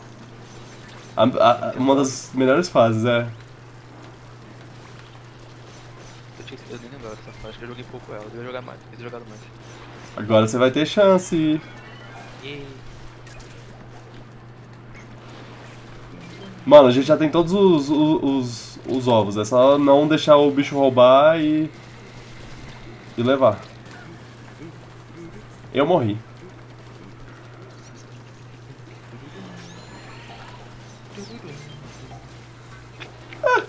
Uma das melhores fases, é. Eu nem lembrava dessa fase, acho que eu joguei pouco ela, eu devia jogar mais, devia ter jogado mais. Agora você vai ter chance. Mano, a gente já tem todos os ovos, é só não deixar o bicho roubar e levar. Eu morri. Ah.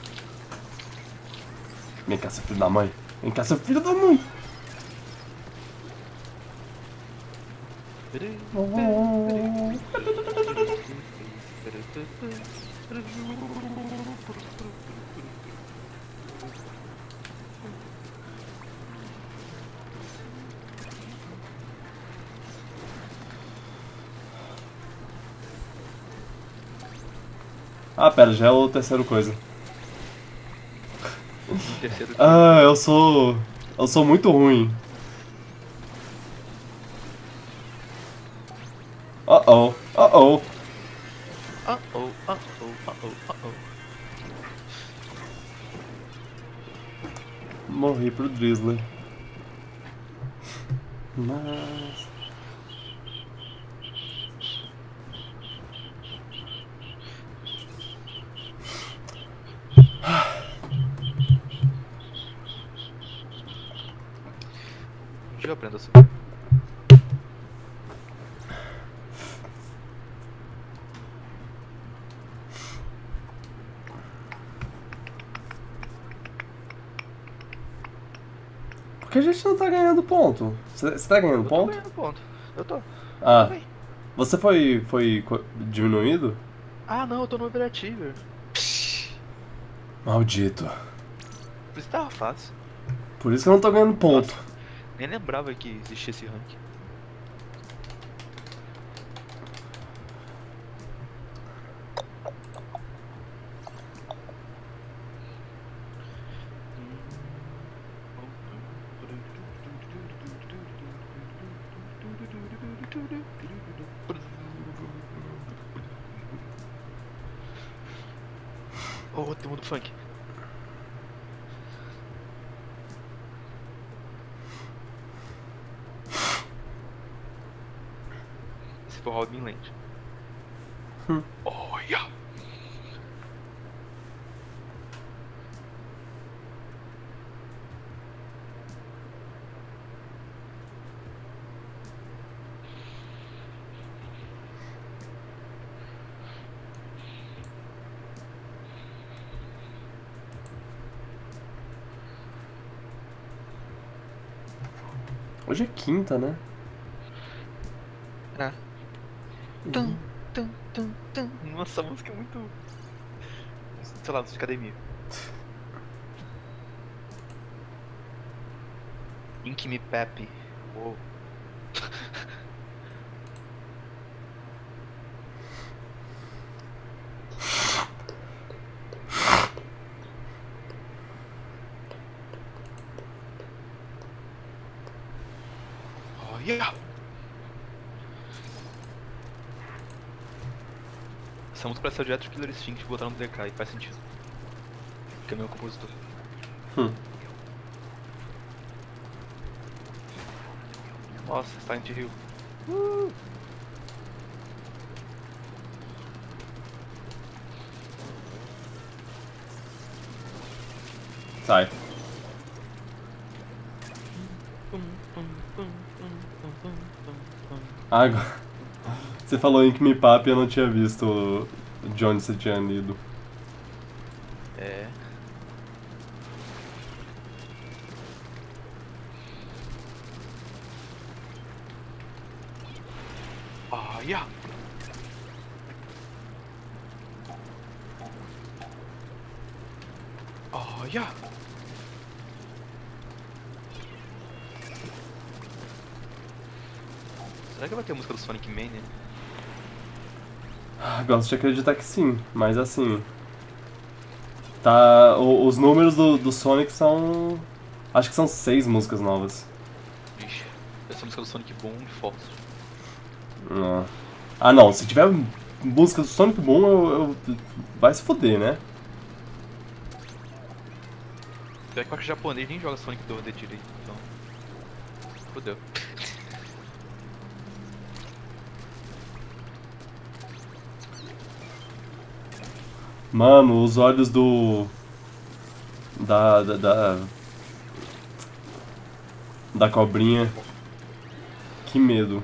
Vem cá, seu filho da mãe. Vem cá, seu filho da mãe. Ah, pera, já é o terceiro coisa. Ah, eu sou muito ruim. Uh-oh, uh-oh. Morri pro Drizzler. Mas... Um dia eu aprendo a subir. Por que a gente não tá ganhando ponto? Você tá ganhando ponto? Eu tô ganhando ponto. Eu tô. Ah, Bem. você foi diminuído? Ah não, eu tô no Overachiever. Maldito. Por isso tava fácil. Por isso que eu não tô ganhando ponto. Nossa, nem lembrava que existia esse rank. Oh, tem mundo funk. Esse foi o Robin Land. Oh, yeah. Hoje é quinta, né? É. Nossa, a música é muito... sei lá, de academia. Ink Me Pepe. Uou. Oh, yeah. Essa música parece o direto de Killer Instinct botaram no DK e faz sentido. Porque é meu compositor. Nossa, Silent Hill. Sai. Ah, agora... Você falou em Me Pap e eu não tinha visto o de onde você tinha lido. É. Yeah. Yeah. Será que vai ter música do Sonic Mania? Gosto de acreditar que sim, mas assim... Tá... Os números do Sonic são... Acho que são 6 músicas novas. Ixi, essa música do Sonic Boom e Force. Não. Ah não, se tiver música do Sonic Boom, vai se foder, né? Pior que eu acho que o japonês nem joga Sonic 2D direito, então... Fudeu. Mano, os olhos do... Da cobrinha. Que medo.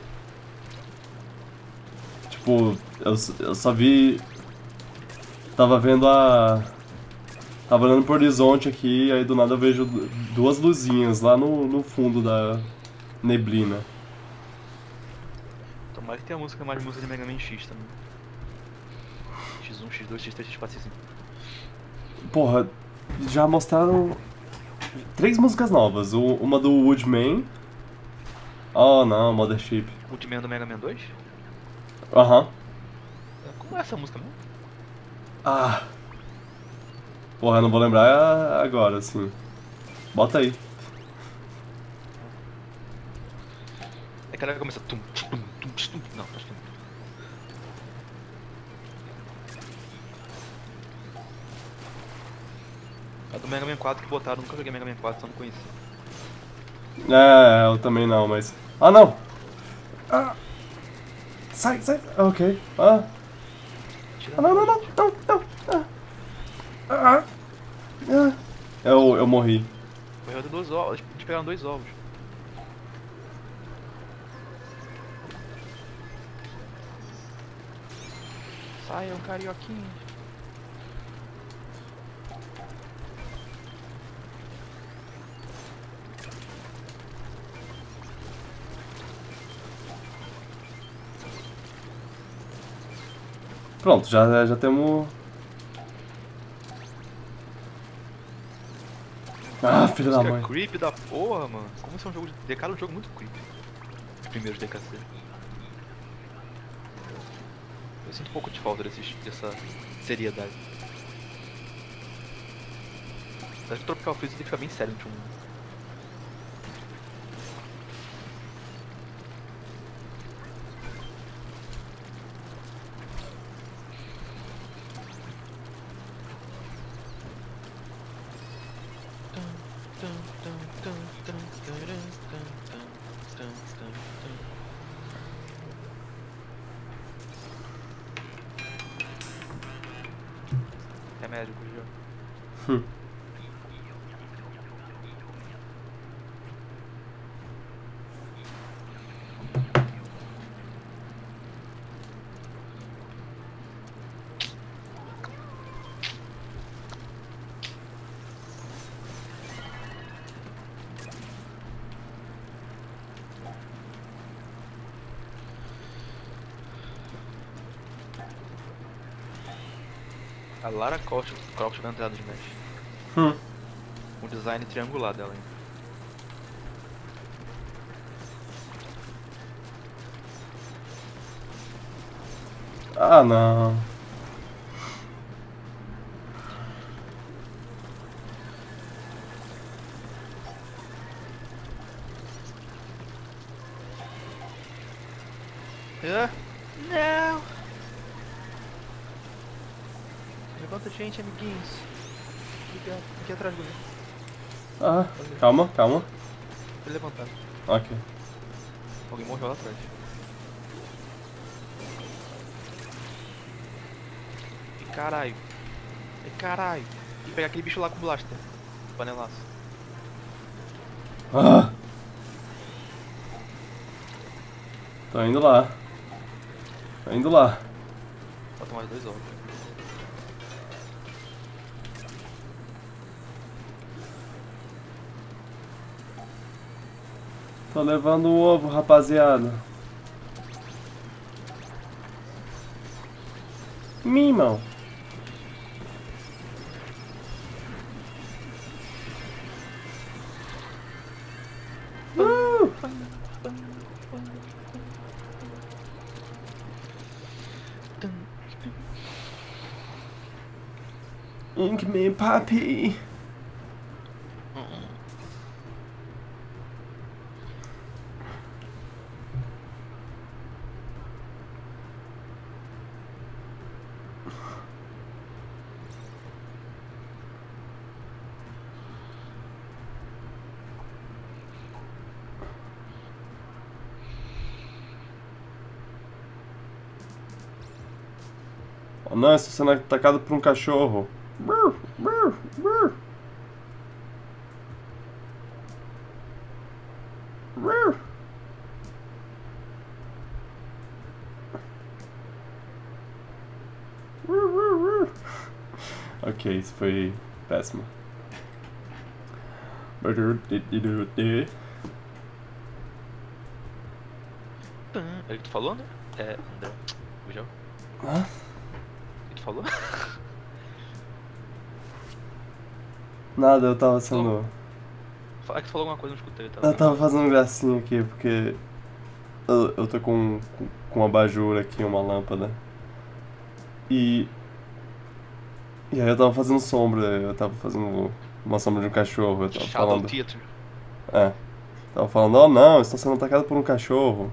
Tipo, eu só vi... Tava vendo a... Tava olhando pro horizonte aqui, aí do nada eu vejo 2 luzinhas lá no fundo da neblina. Tomara que tenha música mais música de Mega Man X também. X1, X2, X3, X4, X5. Porra, já mostraram 3 músicas novas. Uma do Woodman. Oh não, Mothership. Ultiman do Mega Man 2? Aham. Como é essa música mesmo? Ah. Porra, eu não vou lembrar agora, assim. Bota aí. É que ela começa tum, tum, tum, tum. Não, tum. A do Mega Man 4 que botaram, nunca joguei Mega Man 4, só não conheci. É, eu também não, mas... Ah, não! Ah. Sai, sai! Ok. Ah. Tira Ah, não, não, não, não, não. Ah. Ah. Eu morri. Correu de 2 ovos, eles pegaram 2 ovos. Sai, é um carioquinho. Pronto, já temos... Ah, filho da mãe. Creep da porra, mano. Como isso é um jogo de DK, é um jogo muito creep. Os primeiros DKC. Eu sinto um pouco de falta dessa seriedade. Acho que o Tropical Freeze tem que ficar bem sério no último. Remédio pro jogo. A Lara Croft vai entrar no Smash. O design triangular dela ainda. Ah, não. Não! Levanta gente, amiguinhos. Aqui atrás do mim. Ah, calma, calma. Ele levantado. Ok. Alguém morreu lá atrás. E caralho. E caralho. Tem que pegar aquele bicho lá com o blaster. panelaço. Ah! Tô indo lá. Tô indo lá. Faltam mais 2 ovos. Tô levando o ovo, rapaziada. Mimão. Ink me papi. Oh, não, estou sendo atacado por um cachorro. Ok, isso foi péssimo. É o que tu falou, né? É, André. Gugel. Hã? O que tu falou? Nada, eu tava sendo... É que tu falou alguma coisa, não escutei. Eu tava fazendo gracinha aqui, porque... Eu tô com um abajur aqui, uma lâmpada. E aí eu tava fazendo sombra, eu tava fazendo uma sombra de um cachorro, eu tava Shadow falando... Theater. É. Tava falando, oh não, estou sendo atacado por um cachorro.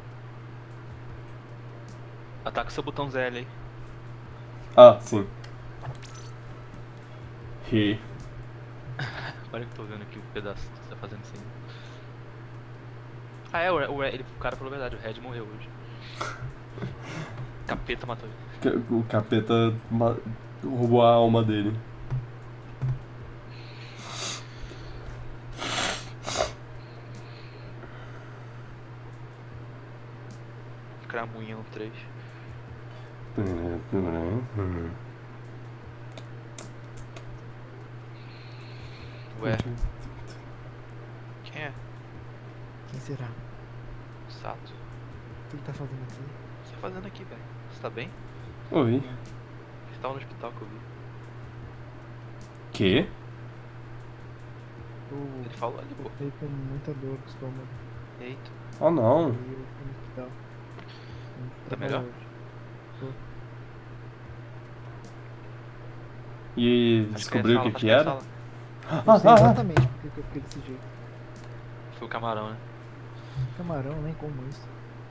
Ataca o seu botão ZL aí. Ah, sim. He. Agora que eu tô vendo aqui o pedaço que você tá fazendo assim. Ah, é, o cara falou a verdade, o Red morreu hoje. Capeta matou ele. O capeta roubou a alma dele. Cramunhão 3. Ué, quem é? Quem será? Sato. O que ele tá fazendo aqui? O que você tá fazendo aqui, velho? Você tá bem? Oi. Você tava no hospital que eu vi. Que? Eu Ele falou ali, pô. fiquei com muita dor no estômago. Eita. Oh não. Aí eu fui no hospital. Fui Tá trabalhar melhor? hoje. E Acho descobriu o ia que falar, que acho era? ia falar. Não sei exatamente porque que eu fiquei desse jeito. Foi o camarão, né? Camarão, nem como isso.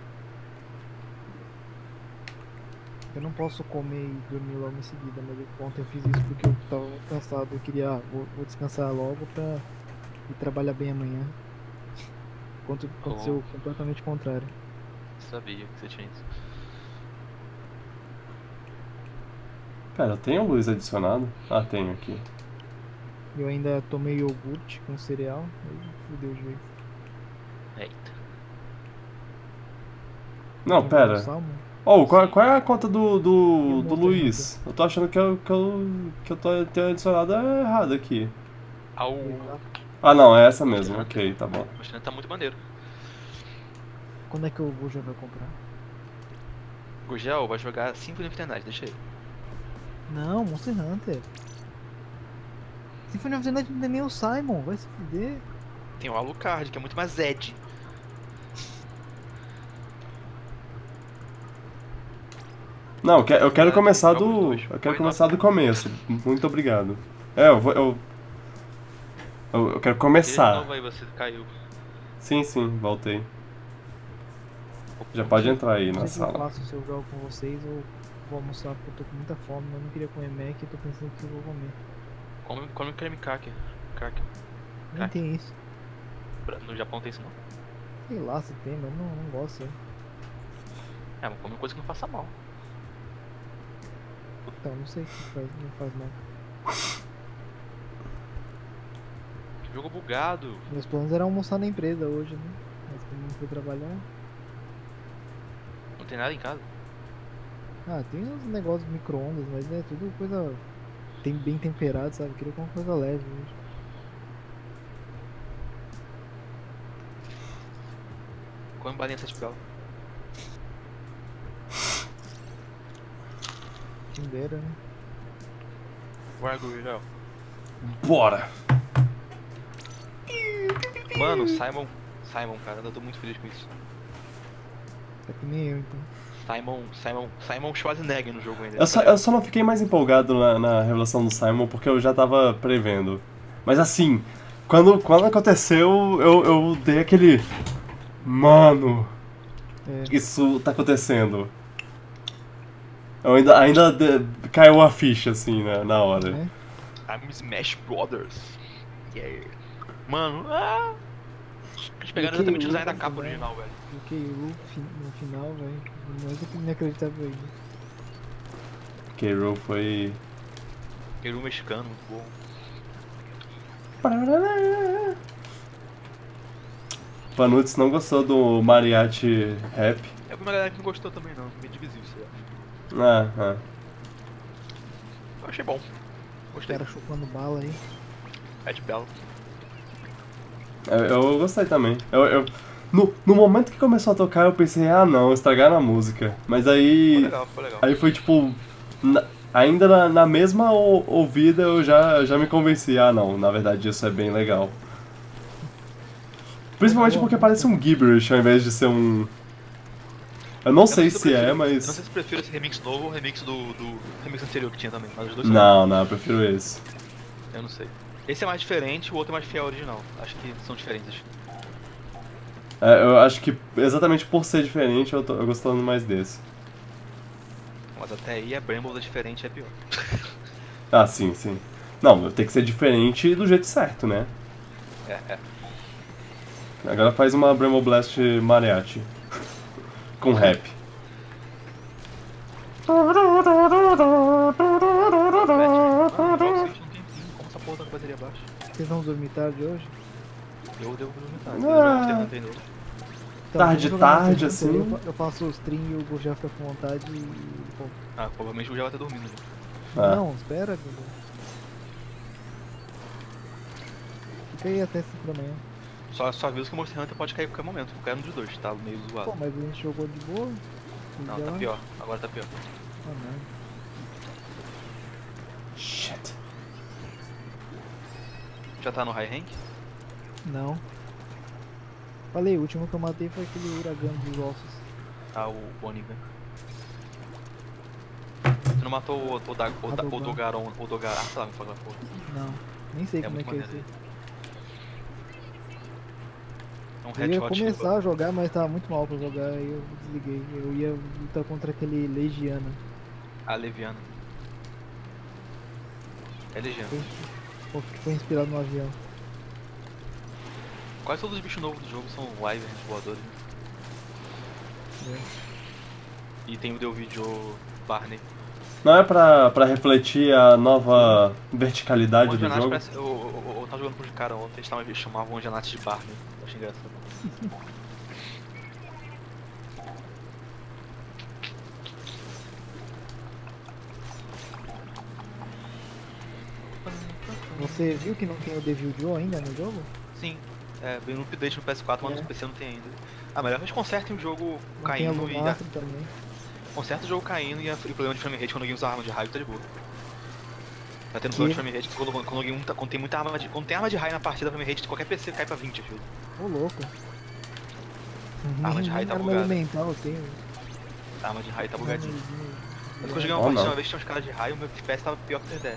Eu não posso comer e dormir logo em seguida, mas ontem eu fiz isso porque eu tava muito cansado. Eu queria, vou descansar logo pra ir trabalhar bem amanhã. Aconteceu completamente o contrário. Sabia que você tinha isso. Pera, eu tenho luz adicionado? Ah, tenho aqui. Eu ainda tomei iogurte com cereal, aí fudeu o jeito. Eita. Não, Tinha pera. salmão. Oh, qual é a conta do Monster Luiz? Eu tô achando que eu tenho adicionado errado aqui. Au. Ah não, é essa mesmo, ok, tá bom. O Monster Hunter tá muito maneiro. Quando é que o Guja vai comprar? Gugel vai jogar Symphony of the Night, deixa aí. Não, Monster Hunter. Symphony of the Night não é nem o Simon, vai se fuder. Tem o Alucard, que é muito mais Zed. Não, eu quero começar joga os do. dois. Eu quero Why começar not? do começo. Muito obrigado. Eu quero De começar. novo aí você caiu. Sim, voltei. Já pode entrar aí Não na sei se eu sala. faço se eu jogo com vocês ou vou almoçar porque eu tô com muita fome, mas eu não queria comer Mac e tô pensando que eu vou comer. Come creme cracker. Nem tem isso. No Japão tem isso não. Sei lá se tem, mas não gosto. É, mas come coisa que não faça mal. Então, não sei o que faz, não faz mal. Jogo bugado. Meus planos eram almoçar na empresa hoje, né? Mas como não fui trabalhar. Não tem nada em casa. Ah, tem uns negócios de micro-ondas, mas é tudo coisa bem temperado, sabe? Queria alguma coisa leve hoje. Come balinha 7 graus. Quem dera, né? Bora, Gurgel. Bora! Mano, Simon, cara, eu tô muito feliz com isso. Tá que nem eu, então. Simon Schwarzenegger no jogo ainda. Eu só não fiquei mais empolgado na revelação do Simon porque eu já tava prevendo. Mas assim, quando aconteceu, eu dei aquele. Mano, É. isso tá acontecendo. Eu ainda caiu a ficha assim na hora. Né? I'm Smash Brothers. Yeah. Mano, eles pegaram Ok, exatamente o design da Lucas, capa né? original, velho. Coloquei no final, velho. Não é inacreditável ainda. K-Rool foi. Peru mexicano, muito bom. Panuts não gostou do mariachi rap. É uma galera que não gostou também não, meio divisivo, sei lá. Ah. Eu achei bom. Os Gostei. caras chupando bala aí. Ed Bell. Eu gostei também. No momento que começou a tocar, eu pensei, ah não, estragaram a música. Mas aí. Ficou legal. Aí foi tipo. Ainda na mesma ouvida eu já me convenci. Ah não, na verdade isso é bem legal. Principalmente porque parece um gibberish ao invés de ser um. Eu não sei se é, Eu não sei mas. se prefiro esse remix novo ou o remix do remix anterior que tinha também, mas os dois são Não, eu prefiro esse. eu não sei. Esse é mais diferente, o outro é mais fiel ao original. Acho que são diferentes. Eu acho que exatamente por ser diferente eu tô gostando mais desse. Mas até aí a Bramble é diferente, é pior. Ah, sim. Não, tem que ser diferente do jeito certo, né? É. Agora faz uma Bramble Blast mariachi. Com rap. Não tem fim, como essa porra tá com a bateria baixa? Vocês vão dormir tarde hoje? Eu devo vomitar. Ah. Então, Tarde, vamos jogar tarde, nessa junta, assim. Eu faço o stream e o Gurgel fica com vontade e. Pô, Ah, provavelmente o já vai estar dormindo. Já. Ah. Não, espera, Gurgel. Fica aí até 5 da manhã. Só aviso que o Monster Hunter pode cair a qualquer momento. Qualquer um dos dois, tá meio zoado. Pô, mas a gente jogou de boa. Não, Já tá lá. pior. Agora tá pior. Ah, não. Shit. Já tá no high rank? Não. Falei, o último que eu matei foi aquele uragã dos ossos. Ah, o Onigan. Você não matou o Dogaron, o Dogará, sei lá como fala a porra. Não, nem sei É como é muito que é maneiro. esse. É um Eu ia headshot. começar a jogar, mas tava muito mal pra jogar, aí eu desliguei. Eu ia lutar contra aquele Legiana. A Leviana. É legião. Foi inspirado no avião. Quase todos os bichos novos do jogo são wyverns voadores. Né? É. E tem o Delvidio Barney. Não é pra refletir a nova verticalidade O do Anjanate jogo? parece. Eu tava jogando com os caras ontem, eles chamavam o Anjanate de Barney. Eu achei engraçado. Você viu que não tem o Devil Joe ainda no jogo? Sim, veio no update no PS4, mas no PC não tem ainda. Ah, melhor que eles consertem o jogo Não tem a caindo e. Lunastre também. Conserta o jogo caindo e o problema de frame rate quando alguém usa arma de raio tá de boa. Tá tendo Que? problema de frame rate quando tem muita arma de. Quando tem arma de raio na partida, frame rate de qualquer PC cai pra 20, filho. Ô louco. Arma de raio tá arma bugada. elemental eu tenho. A arma de raio tá bugadinha. Quando eu Arma- joguei uma Oh, partida não. uma vez tinha uns caras de raio, meu FPS tava pior que 3DS.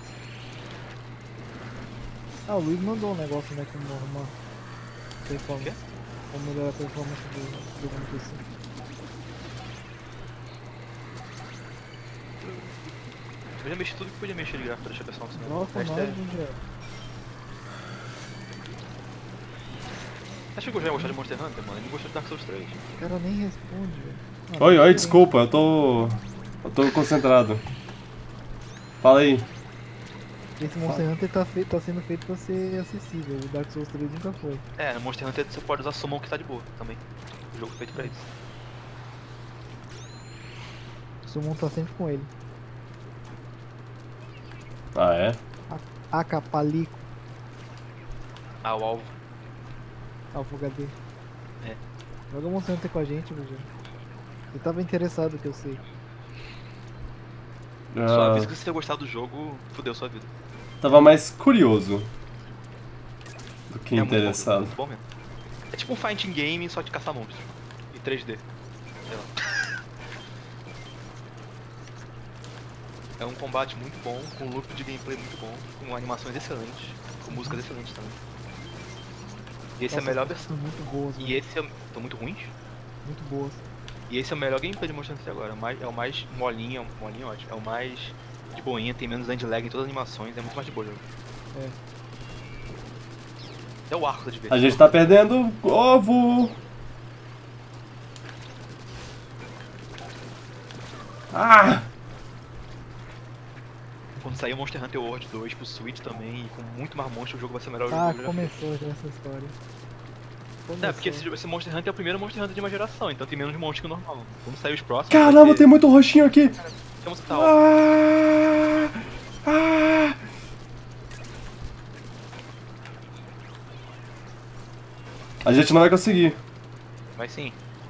Ah, o Luiz mandou um negócio, né, como arrumar performance. O quê? Como melhorar a performance do jogo no PC. Eu já mexi tudo que podia mexer de gráfico pra deixar o pessoal senão. Nossa, nós, já. Acho que o Gojão ia gostar de Monster Hunter, mano. Ele não gostou de Dark Souls 3. O cara nem responde, velho. Ah, Oi, mas desculpa, eu tô concentrado. Fala aí. Esse Monster Hunter tá sendo feito pra ser acessível. O Dark Souls 3 nunca foi. É, no Monster Hunter você pode usar Summon que tá de boa também. O jogo feito pra isso. O Summon tá sempre com ele. Ah, é? Acapalico, Ah, o alvo. Alpha HD. É. Joga Monster Hunter com a gente, meu Deus. Você tava interessado, que eu sei. Só Ah, avisa que se você gostar do jogo, fudeu sua vida. tava mais curioso do que É interessado. muito bom mesmo. É tipo um fighting game, só de caçar monstros. Em 3D. Sei lá. É um combate muito bom, com um loop de gameplay muito bom, com animações excelentes, com músicas excelentes também. E esse é a Nossa, melhor as músicas versão. são muito boas, E velho. esse é. Tão muito ruins? Muito boas. E esse é o melhor gameplay de Monster Hunter agora. É o mais molinho ótimo. É o mais de boinha, tem menos end lag em todas as animações, é muito mais de boa o jogo. É. É o arco da diversão. A gente tá perdendo ovo! Ah! Quando sair o Monster Hunter World 2 pro Switch também, e com muito mais monstros, o jogo vai ser o melhor Ah, jogo já feito. começou já essa história. É, porque esse Monster Hunter é o primeiro Monster Hunter de uma geração, então tem menos monstros que o normal. Quando sair os próximos. Caramba, vai ter... tem muito roxinho aqui! Temos que tá Ah! Ah! A gente não vai conseguir. Vai sim.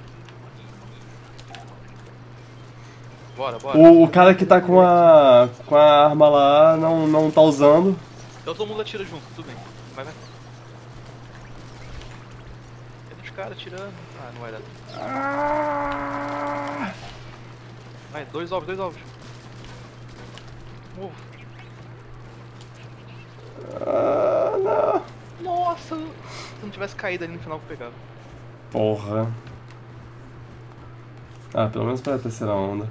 Bora. O cara que tá com a arma lá não tá usando. Então todo mundo atira junto, tudo bem. Vai. Cadê os caras atirando? Ah, não vai dar. Ah! Vai, dois ovos. Um ovo. Ah, não. Nossa! Se não tivesse caído ali no final, eu pegava. Porra. Ah, pelo menos pra terceira onda.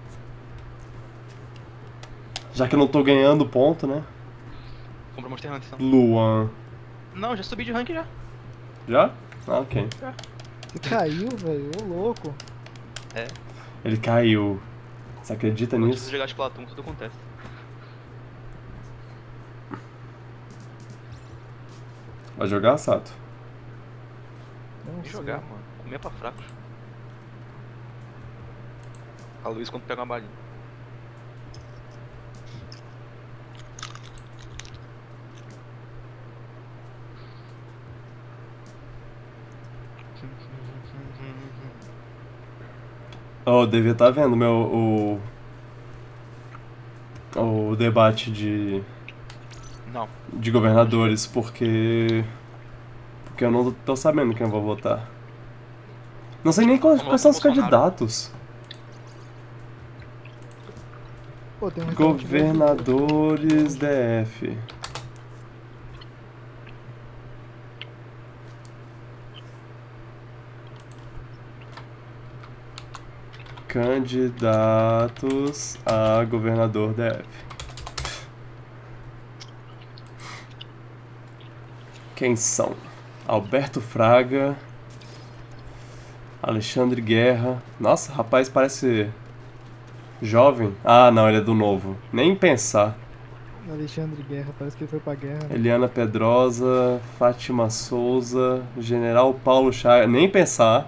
Já que eu não tô ganhando ponto, né? Compra Monster Hunter, então. Luan. Não, já subi de rank já. Já? Ah, ok. Você caiu, velho. Ô, louco. Ele caiu. Você acredita Antes nisso? de jogar Splatoon, tudo acontece. Vai jogar, Sato? Eu não Tem que sei. jogar, mano. Comer é pra fracos. Falo isso quando pega uma balinha. Oh, devia estar vendo o debate Não. de governadores, porque eu não tô sabendo quem eu vou votar. Não sei nem quais são os Bolsonaro. candidatos. Pô, tem um restaurante Governadores DF. Candidatos a governador DF. Quem são? Alberto Fraga, Alexandre Guerra. Nossa, rapaz, parece jovem. Ah, não, ele é do Novo. Nem pensar. Alexandre Guerra, parece que ele foi pra guerra. Né? Eliana Pedrosa, Fátima Souza, General Paulo Chagas. Nem pensar.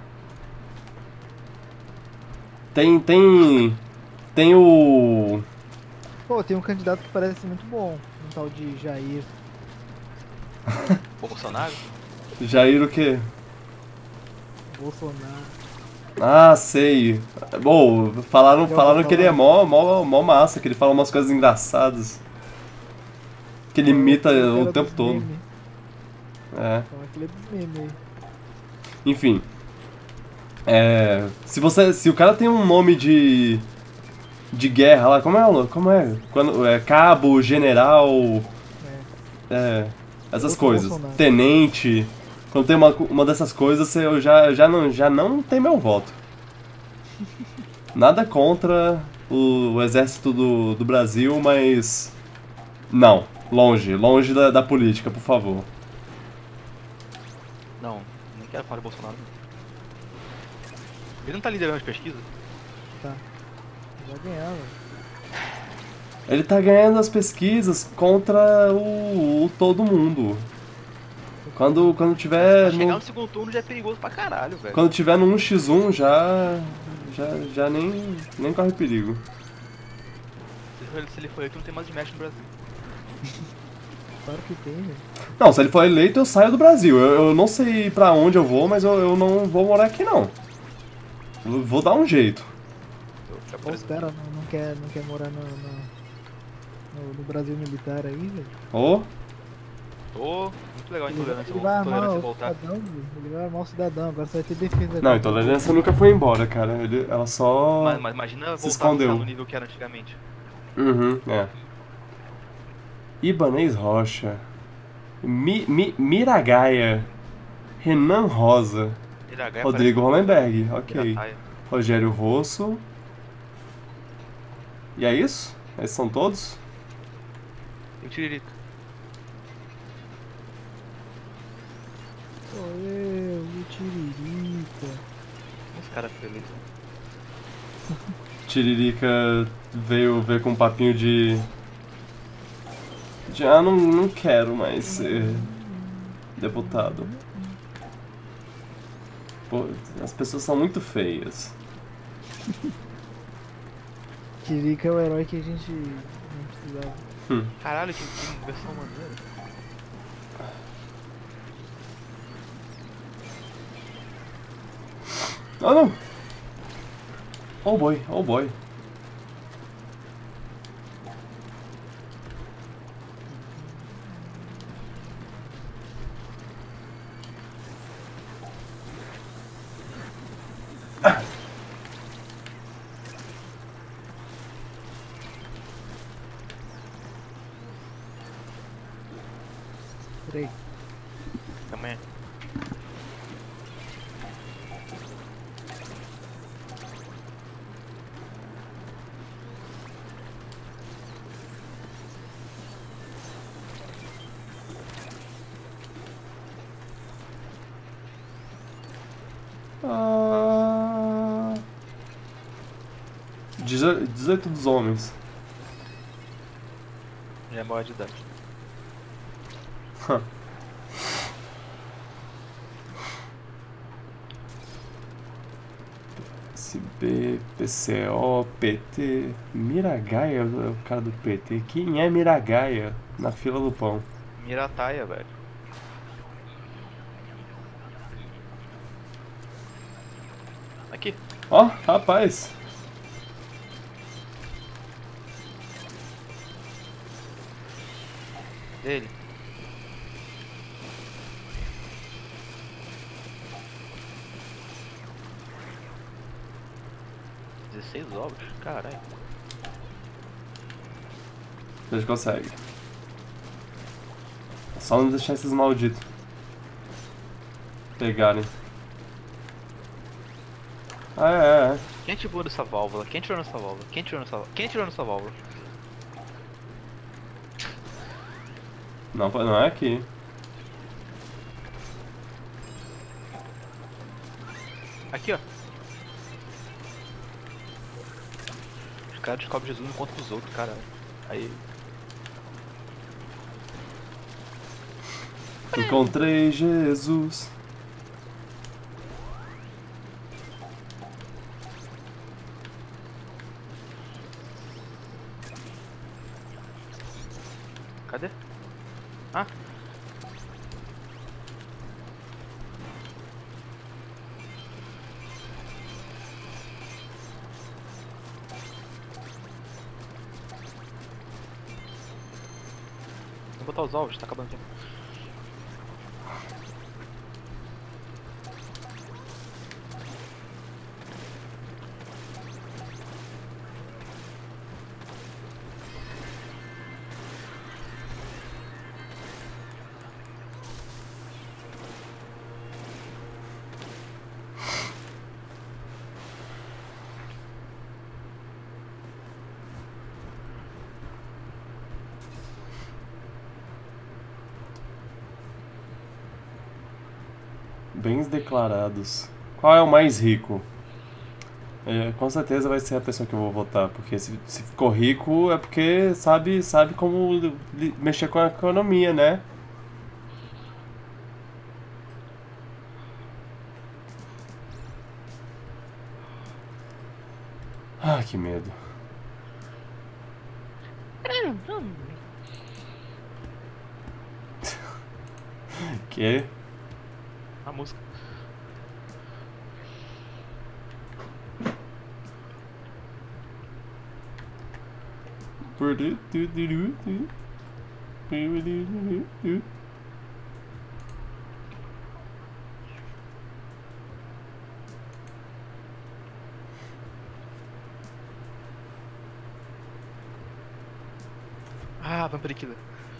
Tem o... Pô, tem um candidato que parece muito bom. Um tal de Jair. Bolsonaro? Jair o quê? Bolsonaro. Ah, sei. Bom, falaram ouviu que ele é falar? mó massa, que ele fala umas coisas engraçadas. Que ele imita Aquele o cara tempo dos todo. meme. É. Então, aquele é dos memes aí. Enfim. Se o cara tem um nome de guerra lá, como é? Quando é cabo, general, essas Outro coisas. Bolsonaro. Tenente. Quando tem uma dessas coisas, eu já não tem meu voto. Nada contra o exército do Brasil, mas não, longe da política, por favor. Não quero falar de Bolsonaro. Ele não tá liderando as pesquisas? Tá. Já ganhava. Ele tá ganhando as pesquisas contra o todo mundo. Quando tiver Pra chegar no, no segundo turno já é perigoso pra caralho, velho. quando tiver no 1x1 já nem corre perigo. Se ele for eleito, não tem mais de match no Brasil. Claro que tem, velho. Não, se ele for eleito eu saio do Brasil. Eu não sei pra onde eu vou, mas eu não vou morar aqui não. Eu vou dar um jeito. Já Os parece- caras não quer morar no Brasil militar aí, velho. Ô, Ô, muito legal a intolerância, Ele vai armar intolerância o voltar. cidadão, velho. Ele vai armar o cidadão, agora só vai ter defesa. não, então a intolerância nunca foi embora, cara. Ela só... Mas imagina se voltar a escondeu. ficar no nível que era antigamente. Uhum, é. Ibanez Rocha. Miragaia. Renan Rosa. Iragaia Rodrigo Hollenberg, parece ok. Pirataia. Rogério Rosso. E é isso? Esses são todos? E o Tiririca? Sou eu, o Tiririca. Esse cara feliz. Tiririca veio com um papinho de não quero mais ser deputado. Pô, as pessoas são muito feias. Tiririca é o herói que a gente não precisava. Caralho, que versão maneira. Oh não! Oh boy, oh boy. Peraí. Também. Ah... 18 dos homens. Já é maior de idade. SB, PCO, PT. Miragaia é o cara do PT. Quem é Miragaia na fila do pão? Mirataia, velho. Aqui. Ó, rapaz. Ele. Dezesseis ovos? Caralho. A gente consegue. É só não deixar esses malditos pegarem. Ah, é. Quem ativou nessa válvula? Quem tirou nessa válvula? Quem tirou nessa válvula? Quem tirou nessa válvula? Não é aqui. Aqui, ó. Os caras descobrem Jesus enquanto os outros, cara. Aí. Encontrei Jesus. Cadê? Ah. Vou botar os ovos, tá acabando o tempo. Bens declarados. Qual é o mais rico? Com certeza vai ser a pessoa que eu vou votar, porque se ficou rico é porque sabe como mexer com a economia, né? Ah, que medo. Que? A música. Ah, Vampire Killer.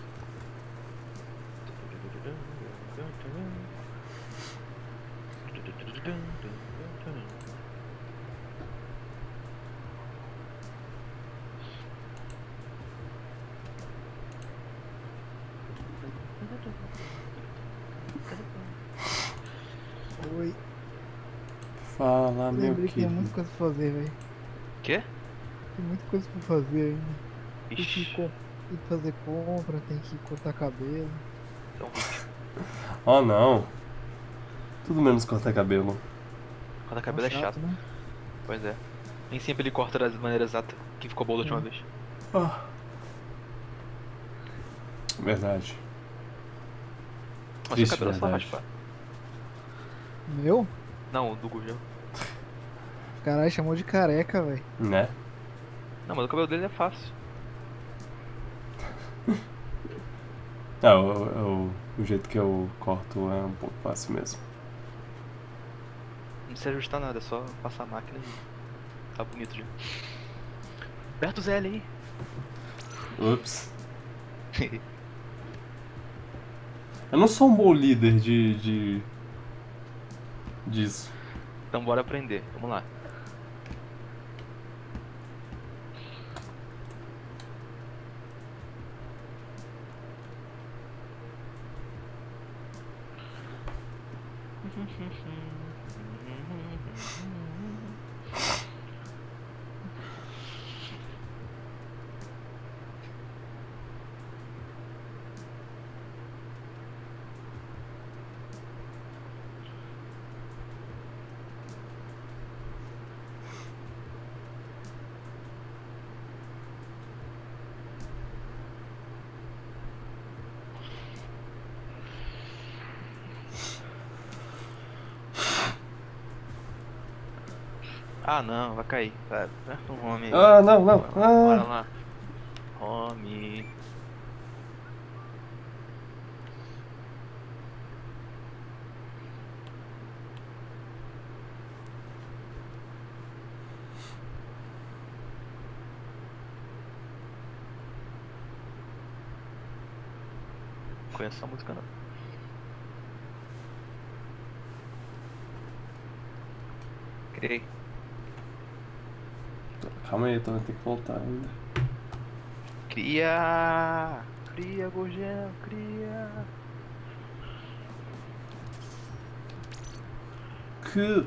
Oi. Fala, meu Lembrei que tem muita querido. coisa pra fazer, velho. Quê? Tem muita coisa pra fazer ainda. Tem que, Ixi, tem que fazer compra, tem que cortar cabelo. tão rico. Oh, não. Tudo menos cortar cabelo. Cortar Tão cabelo é chato. né? Pois é. Nem sempre ele corta da maneira exata. Que ficou boa da última vez. Ah. Verdade. Mas seu Triste cabelo é só verdade. raspar. Meu? Não, o do Gurgel. Caralho, chamou de careca, velho. Né? Não, mas o cabelo dele é fácil. Ah, o jeito que eu corto é um pouco fácil mesmo. Não precisa ajustar nada, é só passar a máquina e tá bonito já. Berto Zé aí. Ups. Eu não sou um bom líder disso. Então bora aprender, vamos lá. Ah não, vai cair. Vai, aperta um home aí. Ah, não, não. Bora Ah. lá. Home. Não conheço essa música não. Criei. Calma aí, eu tô vou ter que voltar ainda. Cria! Cria, Gurgel, cria! Que...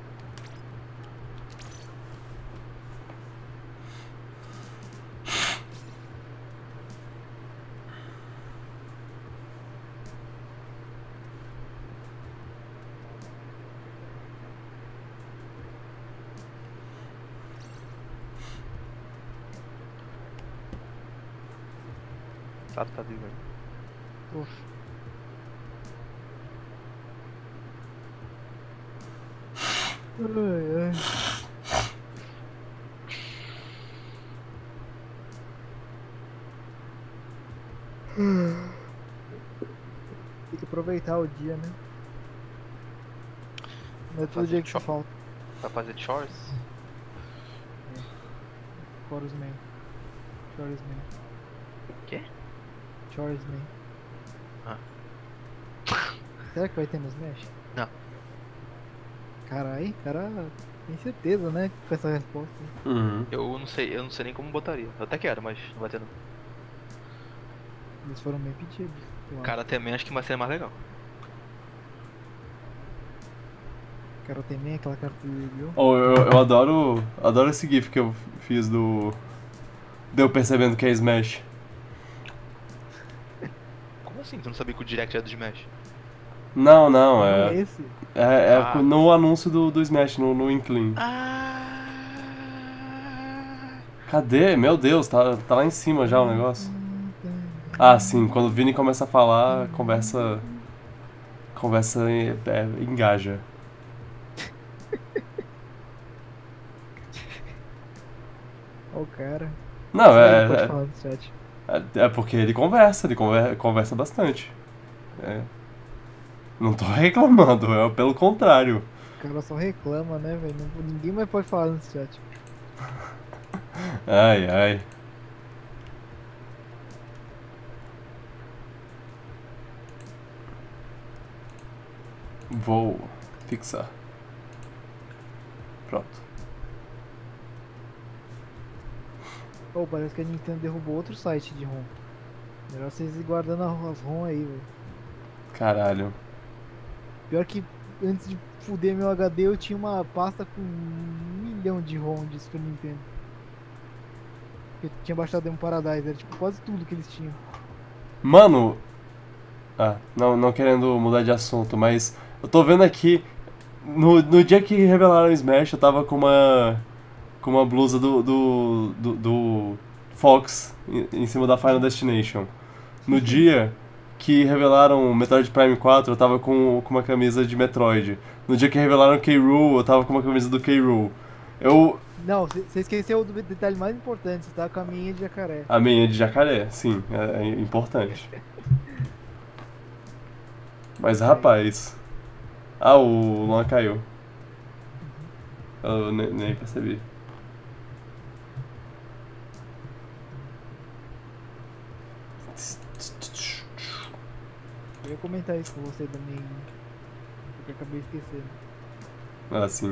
Sato tá vivo aí. Uf. Ai, ai. Tem que aproveitar o dia, né? Não é todo fazer dia que chop. se falta. Vai fazer chores? Chores Man. Chores Man. Quê? Chores Man. Ah. Será que vai ter no Smash? Não. Carai, cara, tem certeza, né? Com essa resposta. Uhum. Eu não sei nem como botaria. Eu até quero, mas não vai ter não. Eles foram bem pedidos. eu acho. Cara, até menos que vai ser mais legal. Cara, tem nem aquela carta do Yu-Gi-Oh! Oh, eu adoro esse gif que eu fiz do... Deu percebendo que é Smash. Como assim? Tu não sabia que o Direct era do Smash? Não, Não é... esse. É Ah. no anúncio do Smash, no Inkling. Ah. Cadê? Meu Deus, tá lá em cima já o negócio. Ah, sim, quando o Vini começa a falar, conversa engaja. Ó o cara. Não, Pode falar no chat. é porque ele conversa bastante. É. Não tô reclamando, é pelo contrário. O cara só reclama, né, velho? Ninguém mais pode falar no chat. Ai, ai. Vou fixar. Pronto. Pô, parece que a Nintendo derrubou outro site de ROM. Melhor vocês ir guardando as ROM aí, velho. Caralho. Pior que antes de fuder meu HD eu tinha uma pasta com 1 milhão de ROM de Super Nintendo. Eu tinha baixado Demo Paradise, era tipo quase tudo que eles tinham. Mano. Ah, não querendo mudar de assunto, mas eu tô vendo aqui. No dia que revelaram o Smash, eu tava com uma blusa do Fox em cima da Final Destination. No dia que revelaram Metroid Prime 4, eu tava com uma camisa de Metroid. No dia que revelaram K. Rool, eu tava com uma camisa do K. Rool. Não, você esqueceu do detalhe mais importante, você tava com a minha de jacaré. A minha de jacaré, sim, é importante. Mas rapaz. Ah, o Luan caiu. Eu nem percebi. Eu ia comentar isso com você também, porque eu acabei esquecendo. Ah, sim.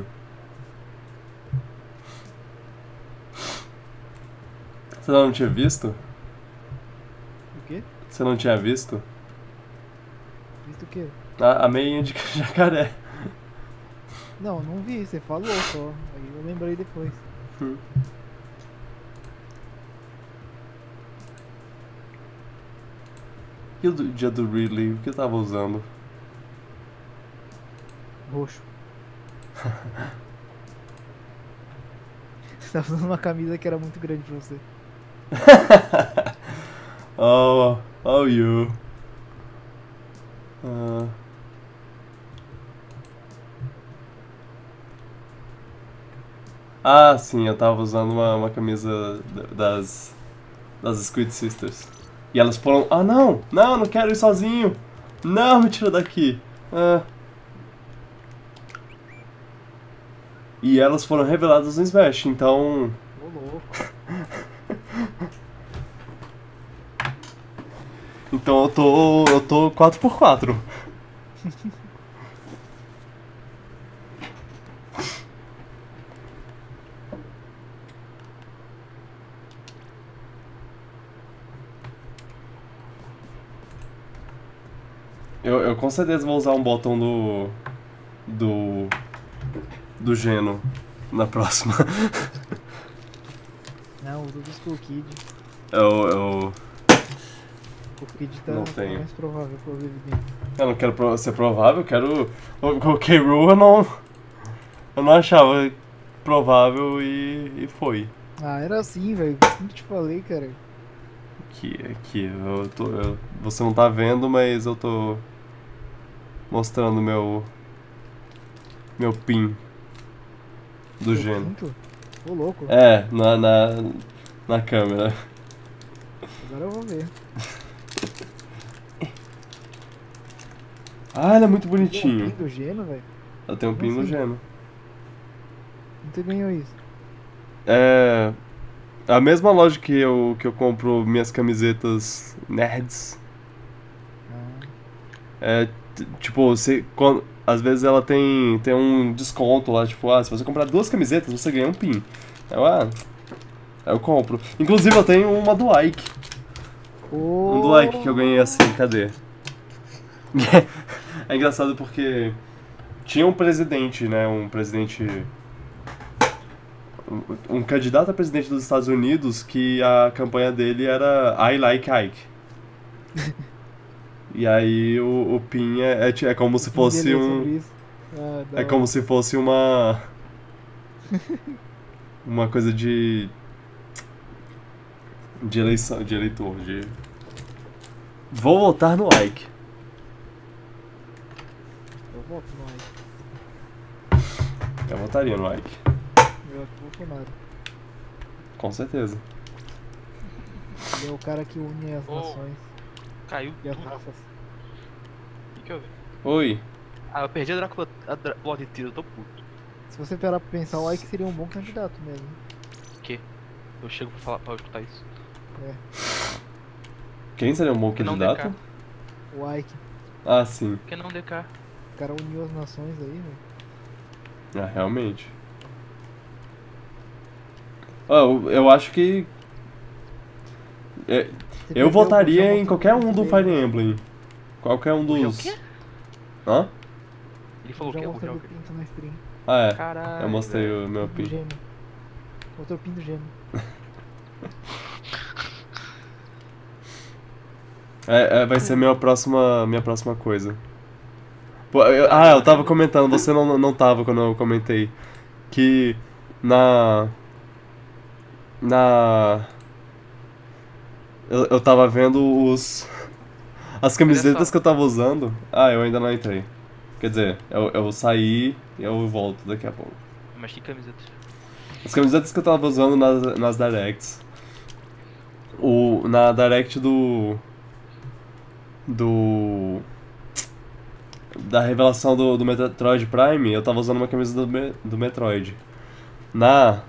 Você não tinha visto? O quê? Você não tinha visto? Visto o quê? A meinha de jacaré. Não, não vi, você falou só. Aí eu lembrei depois. E o dia do Ridley, o que eu tava usando? Roxo. Você tava usando uma camisa que era muito grande pra você. Oh you. Ah, sim, eu tava usando uma camisa das Squid Sisters. E elas foram, não, não quero ir sozinho. Não, me tira daqui. E elas foram reveladas no Smash, então... Ô louco. Então eu tô 4x4. Eu com certeza vou usar um botão do Geno na próxima. Não, usa do Skull Kid. Eu O Kid tá Não tenho. mais provável pra evidência. não quero ser provável, eu quero... O K-Rool eu não achava provável e foi. Ah, era assim, velho. Sempre te falei, cara. Aqui, você não tá vendo, mas eu tô mostrando meu pin do Seu Geno. quinto? Ô louco. É, na câmera. Agora eu vou ver. Ah, ele é muito Tem um bonitinho. pin do Geno, velho? Eu tenho um pin Como do assim? Geno. Não você ganhou isso? É a mesma loja que eu compro minhas camisetas nerds. Ah, Tipo, às vezes ela tem um desconto lá, tipo, se você comprar 2 camisetas, você ganha um pin. Aí eu compro. Inclusive eu tenho uma do Ike. Um do Ike que eu ganhei assim, cadê? É engraçado porque tinha um presidente, né? Um presidente. Um candidato a presidente dos Estados Unidos que a campanha dele era I like Ike. E aí o PIN é como se fosse um. É como se fosse uma. Uma coisa de eleição, de eleitor, de. Vou votar no Ike. Eu voto no Ike. Eu votaria no Ike. Eu voto nada. Com certeza. Ele é o cara que une as nações Caiu e as tudo. raças. O que eu vi? Oi. Ah, eu perdi a Drácula, Blood Tiro, eu tô puto. Se você parar pra pensar, o Ike seria um bom candidato mesmo. Que? Eu chego pra escutar isso. Quem seria um bom Que não candidato? DK. O Ike, Ah, sim. Por que não DK? o cara uniu as nações aí, velho. Ah, realmente. Eu acho que. Você Eu perdeu, votaria já em mostrou qualquer o um pinto do dele, Fire né? Emblem. Qualquer um O dos. quê? Hã? Ele falou o Já quê? mostrou O o quê? pinto na stream. Ah, é. Caralho. Eu mostrei velho. o meu Pinto PIN. gêmeo. Mostrou o pinto gêmeo. Vai ser minha próxima coisa. Pô, eu tava comentando, você não tava quando eu comentei. Que eu tava vendo as camisetas só. que eu tava usando. Ah, eu ainda não entrei. Quer dizer, eu saí e eu volto daqui a pouco. Mas que camiseta? As camisetas que eu tava usando nas directs. Na direct da revelação do Metroid Prime, eu tava usando uma camisa do Metroid. Na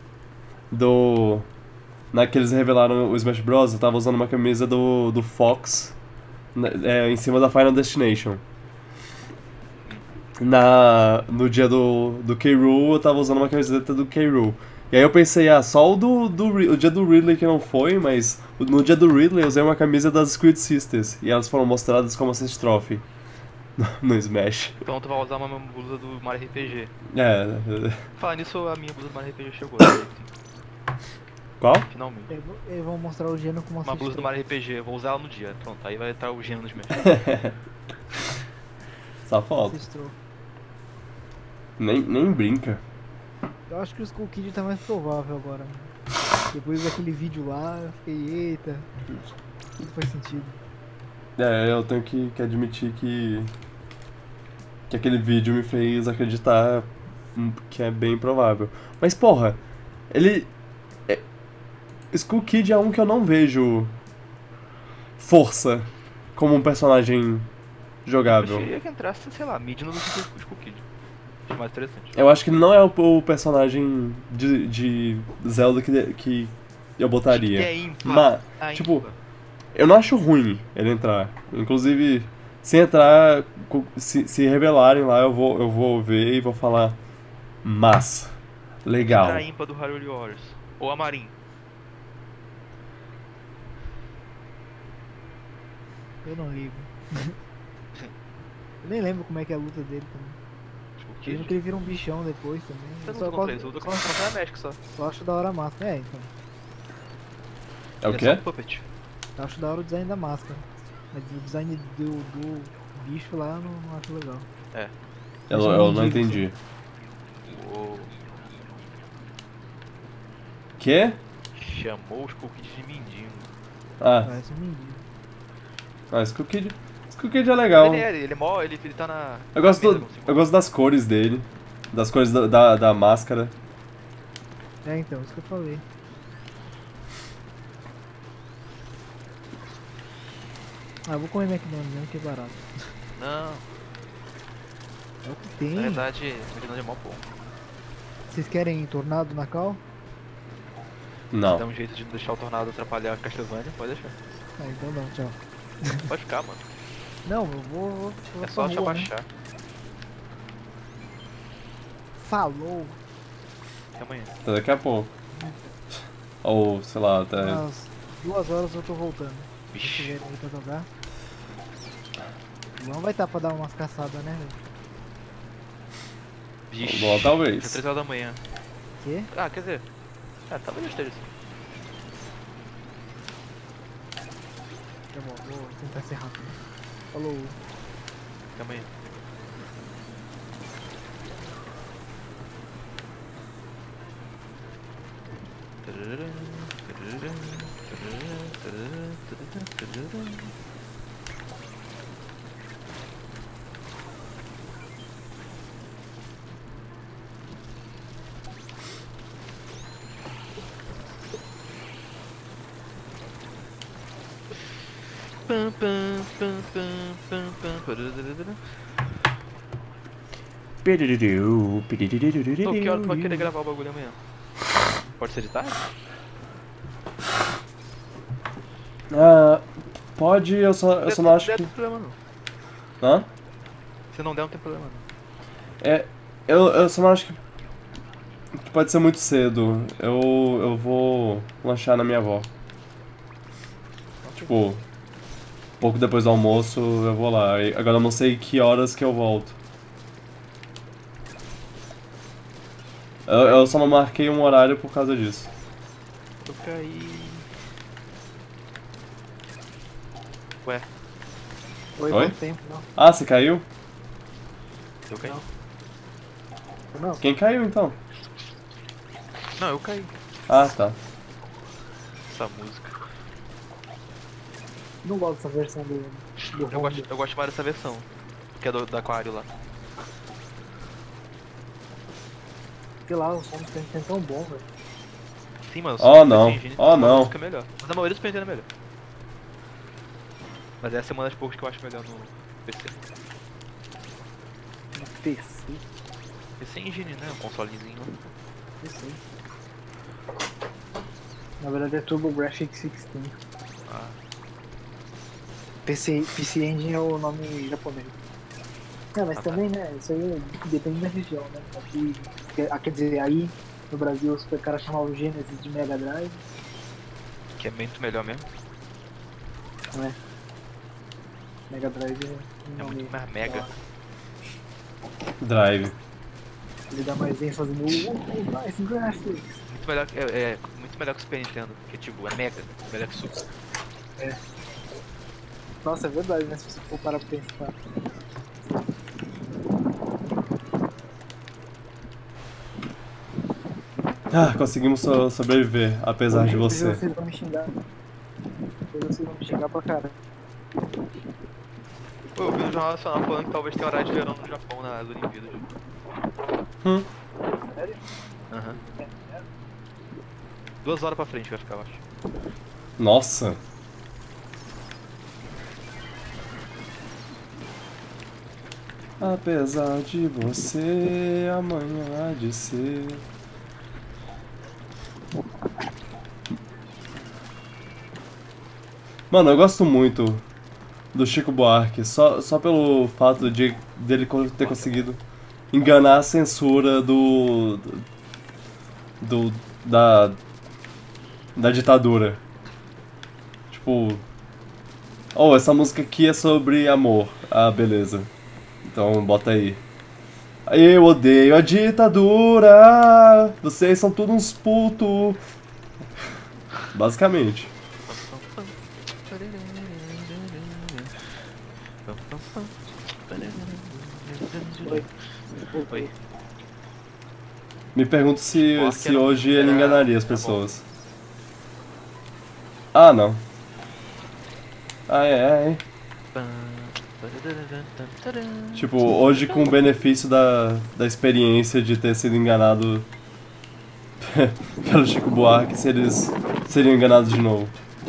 que eles revelaram o Smash Bros, eu tava usando uma camisa do Fox em cima da Final Destination. No dia do K. Rool, eu tava usando uma camiseta do K. Rool. E aí eu pensei, só o dia do Ridley que não foi, mas no dia do Ridley eu usei uma camisa das Squid Sisters. E elas foram mostradas como Assist Trophy no Smash. Então tu vai usar uma blusa do Mario RPG. É. Falar nisso, a minha blusa do Mario RPG chegou. Né? Qual? Finalmente. Eles vão mostrar o Geno com Uma blusa do Mario RPG, eu vou usar ela no dia. Pronto, aí vai estar o Geno no Smash. Só falta. Assistiu. Nem brinca. Eu acho que o Skull Kid tá mais provável agora. Depois daquele vídeo lá, eu fiquei, eita, tudo faz sentido. Eu tenho que admitir que aquele vídeo me fez acreditar que é bem provável. Mas porra, Skull Kid é um que eu não vejo força como um personagem jogável. Eu queria que entrasse, sei lá, mid no Skull Kid. Acho mais interessante. Eu acho que ele não é o personagem de Zelda que eu botaria. Que é ímpar. Mas, tipo, eu não acho ruim ele entrar. Inclusive, se entrar, se revelarem lá, eu vou ver e vou falar, massa, legal. Entra a ímpar do Hyrule Warriors. Ou a Marin. Eu não ligo. Eu nem lembro como é que é a luta dele também. Skull Eu lembro Kid. que ele vira um bichão depois também. Você Eu não só, luta contra eles, luta contra a Magic só. só acho da hora a máscara. É, então. É o Ele quê? só um puppet. Eu acho da hora o design da máscara. Mas o design do bicho lá eu não acho legal. Eu não entendi. Uou. Quê? Chamou o Skull Kid de mendigo. Parece um mendigo. Skull Kid é legal. Ele tá na. Eu gosto, na mesa, assim, eu gosto das cores dele. Das cores da máscara. É, então, isso que eu falei. Eu vou comer McDonald's mesmo, que é barato. Não, É o que na tem. verdade, McDonald's é mó bom. Vocês querem tornado na cal? Não. Dá um jeito de não deixar o tornado atrapalhar a Castlevania, pode deixar. Ah, então não, tchau. Pode ficar, mano. Não, eu vou É só te rua, né? abaixar. Falou. Até amanhã. Até daqui a pouco. Ou, sei lá, até. Umas 2 horas eu tô voltando. Se Vixe. tiverem aí pra jogar. Não vai estar pra dar umas caçadas, né, velho? Vixe. Bom, É talvez. 3 horas da manhã. Quê? Ah, quer dizer. Talvez eu esteja assim. Tá bom, vou tentar ser rápido. Falou. Até amanhã. Ô, que hora tu vai querer gravar o bagulho amanhã? Pode ser de tarde? Ah, pode, eu só não acho Se que... não tem problema não. Hã? Se não der, não tem problema não. É, eu só não acho que pode ser muito cedo. Eu vou lanchar na minha avó. Tipo, pouco depois do almoço eu vou lá. Agora eu não sei que horas que eu volto. Eu só não marquei um horário por causa disso. Eu caí. Ué, Oi, Oi? quanto tempo? Não. Ah, você caiu? eu caí. Não. Quem caiu então? Não, eu caí. Ah, tá. Essa música. Não gosto dessa versão do Eu gosto mais dessa versão. Que é do aquário lá. Sei lá, o som do Super Nintendo é tão bom, velho. Sim, mano. Oh, não. Oh, A não. música é melhor. Mas a maioria do Super Nintendo é melhor. Mas essa é uma das poucas que eu acho melhor no PC. No PC. PC Engine, né? Um consolezinho lá. PC. Na verdade é Turbo Graphics 16. Ah, PC Engine é o nome japonês. Não, mas Ah, tá. também, né, isso aí depende da região, né? Aqui, quer dizer, aí no Brasil os caras chamavam o Genesis de Mega Drive, que é muito melhor mesmo. não é? Mega Drive é um É nome, muito mais mega. Drive. ele dá mais ênfase no nice graphics. Muito melhor, muito melhor que o Super Nintendo. Que tipo, é mega. Melhor que o Super. Nossa, é verdade, né? Se você for parar pra pensar. Ah, conseguimos sobreviver, apesar de Depois você. vocês vão me xingar. Depois vocês vão me xingar pra cara. Pô, eu vi no Jornal Nacional falando que talvez tenha horário de verão no Japão nas Olimpíadas. Sério? Aham. 2 horas pra frente vai ficar, eu acho. Nossa. Apesar de você, amanhã há de ser. Mano, eu gosto muito do Chico Buarque, só pelo fato dele ter conseguido enganar a censura da ditadura. Tipo, oh, essa música aqui é sobre amor. Ah, beleza. Então bota aí. Eu odeio a ditadura. Vocês são todos uns putos. Basicamente. Oi. Me pergunto se Buarque era- hoje ele era- enganaria as era bom. pessoas. Ah, não. Ai, ai. Tipo, hoje com o benefício da experiência de ter sido enganado pelo Chico Buarque, se eles seriam enganados de novo.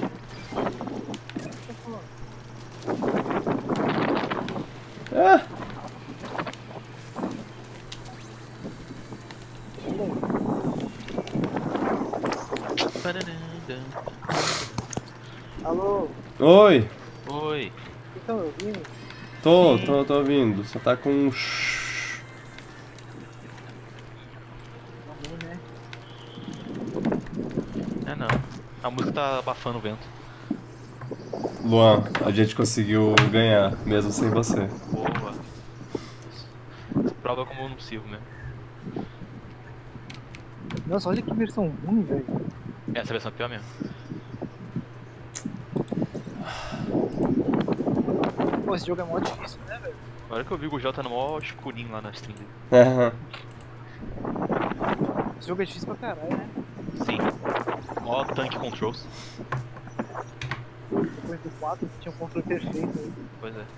É, Alô? oi, Oi. Vocês estão me ouvindo? tô ouvindo, só tá com um Não, né? É não. A música tá abafando o vento. Luan, a gente conseguiu ganhar, mesmo sem você. Boa. Prova como eu não sirvo mesmo. Nossa, olha que versão ruim, velho. Essa versão é pior mesmo. Pô, esse jogo é mó difícil, né, velho? Agora que eu vi o Gugel tá no maior escurinho lá na stream dele. Aham. Esse jogo é difícil pra caralho, né? Sim. Mó tank controls. Depois do 4 tinha um controle perfeito aí. Pois é.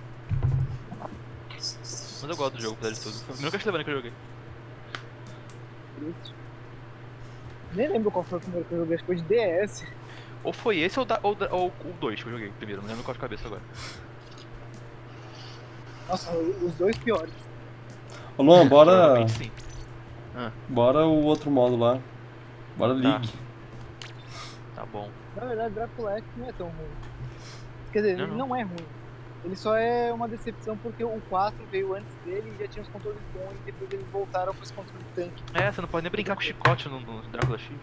Mas eu gosto do jogo, apesar de tudo. Foi o primeiro Castlevania que eu joguei. Por isso. Nem lembro qual foi o primeiro que eu joguei, acho que foi de DS. Ou foi esse ou o 2 que eu joguei primeiro, não lembro qual de cabeça agora. Nossa, os dois piores. Ô Luan, bora. Provavelmente sim. Bora o outro modo lá. Bora League. Tá bom. Na verdade, Dracula X não é tão ruim. Quer dizer, Não, ele não. não é ruim. Ele só é uma decepção porque o 4 veio antes dele e já tinha os controles bons e depois eles voltaram com esse controle de tanque. É, você não pode nem brincar com chicote no Drácula X.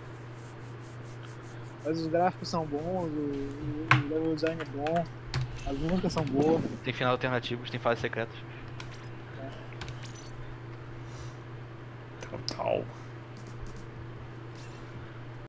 Mas os gráficos são bons, o level design é bom, as músicas são boas. Tem finais alternativos, tem fases secretas. Total.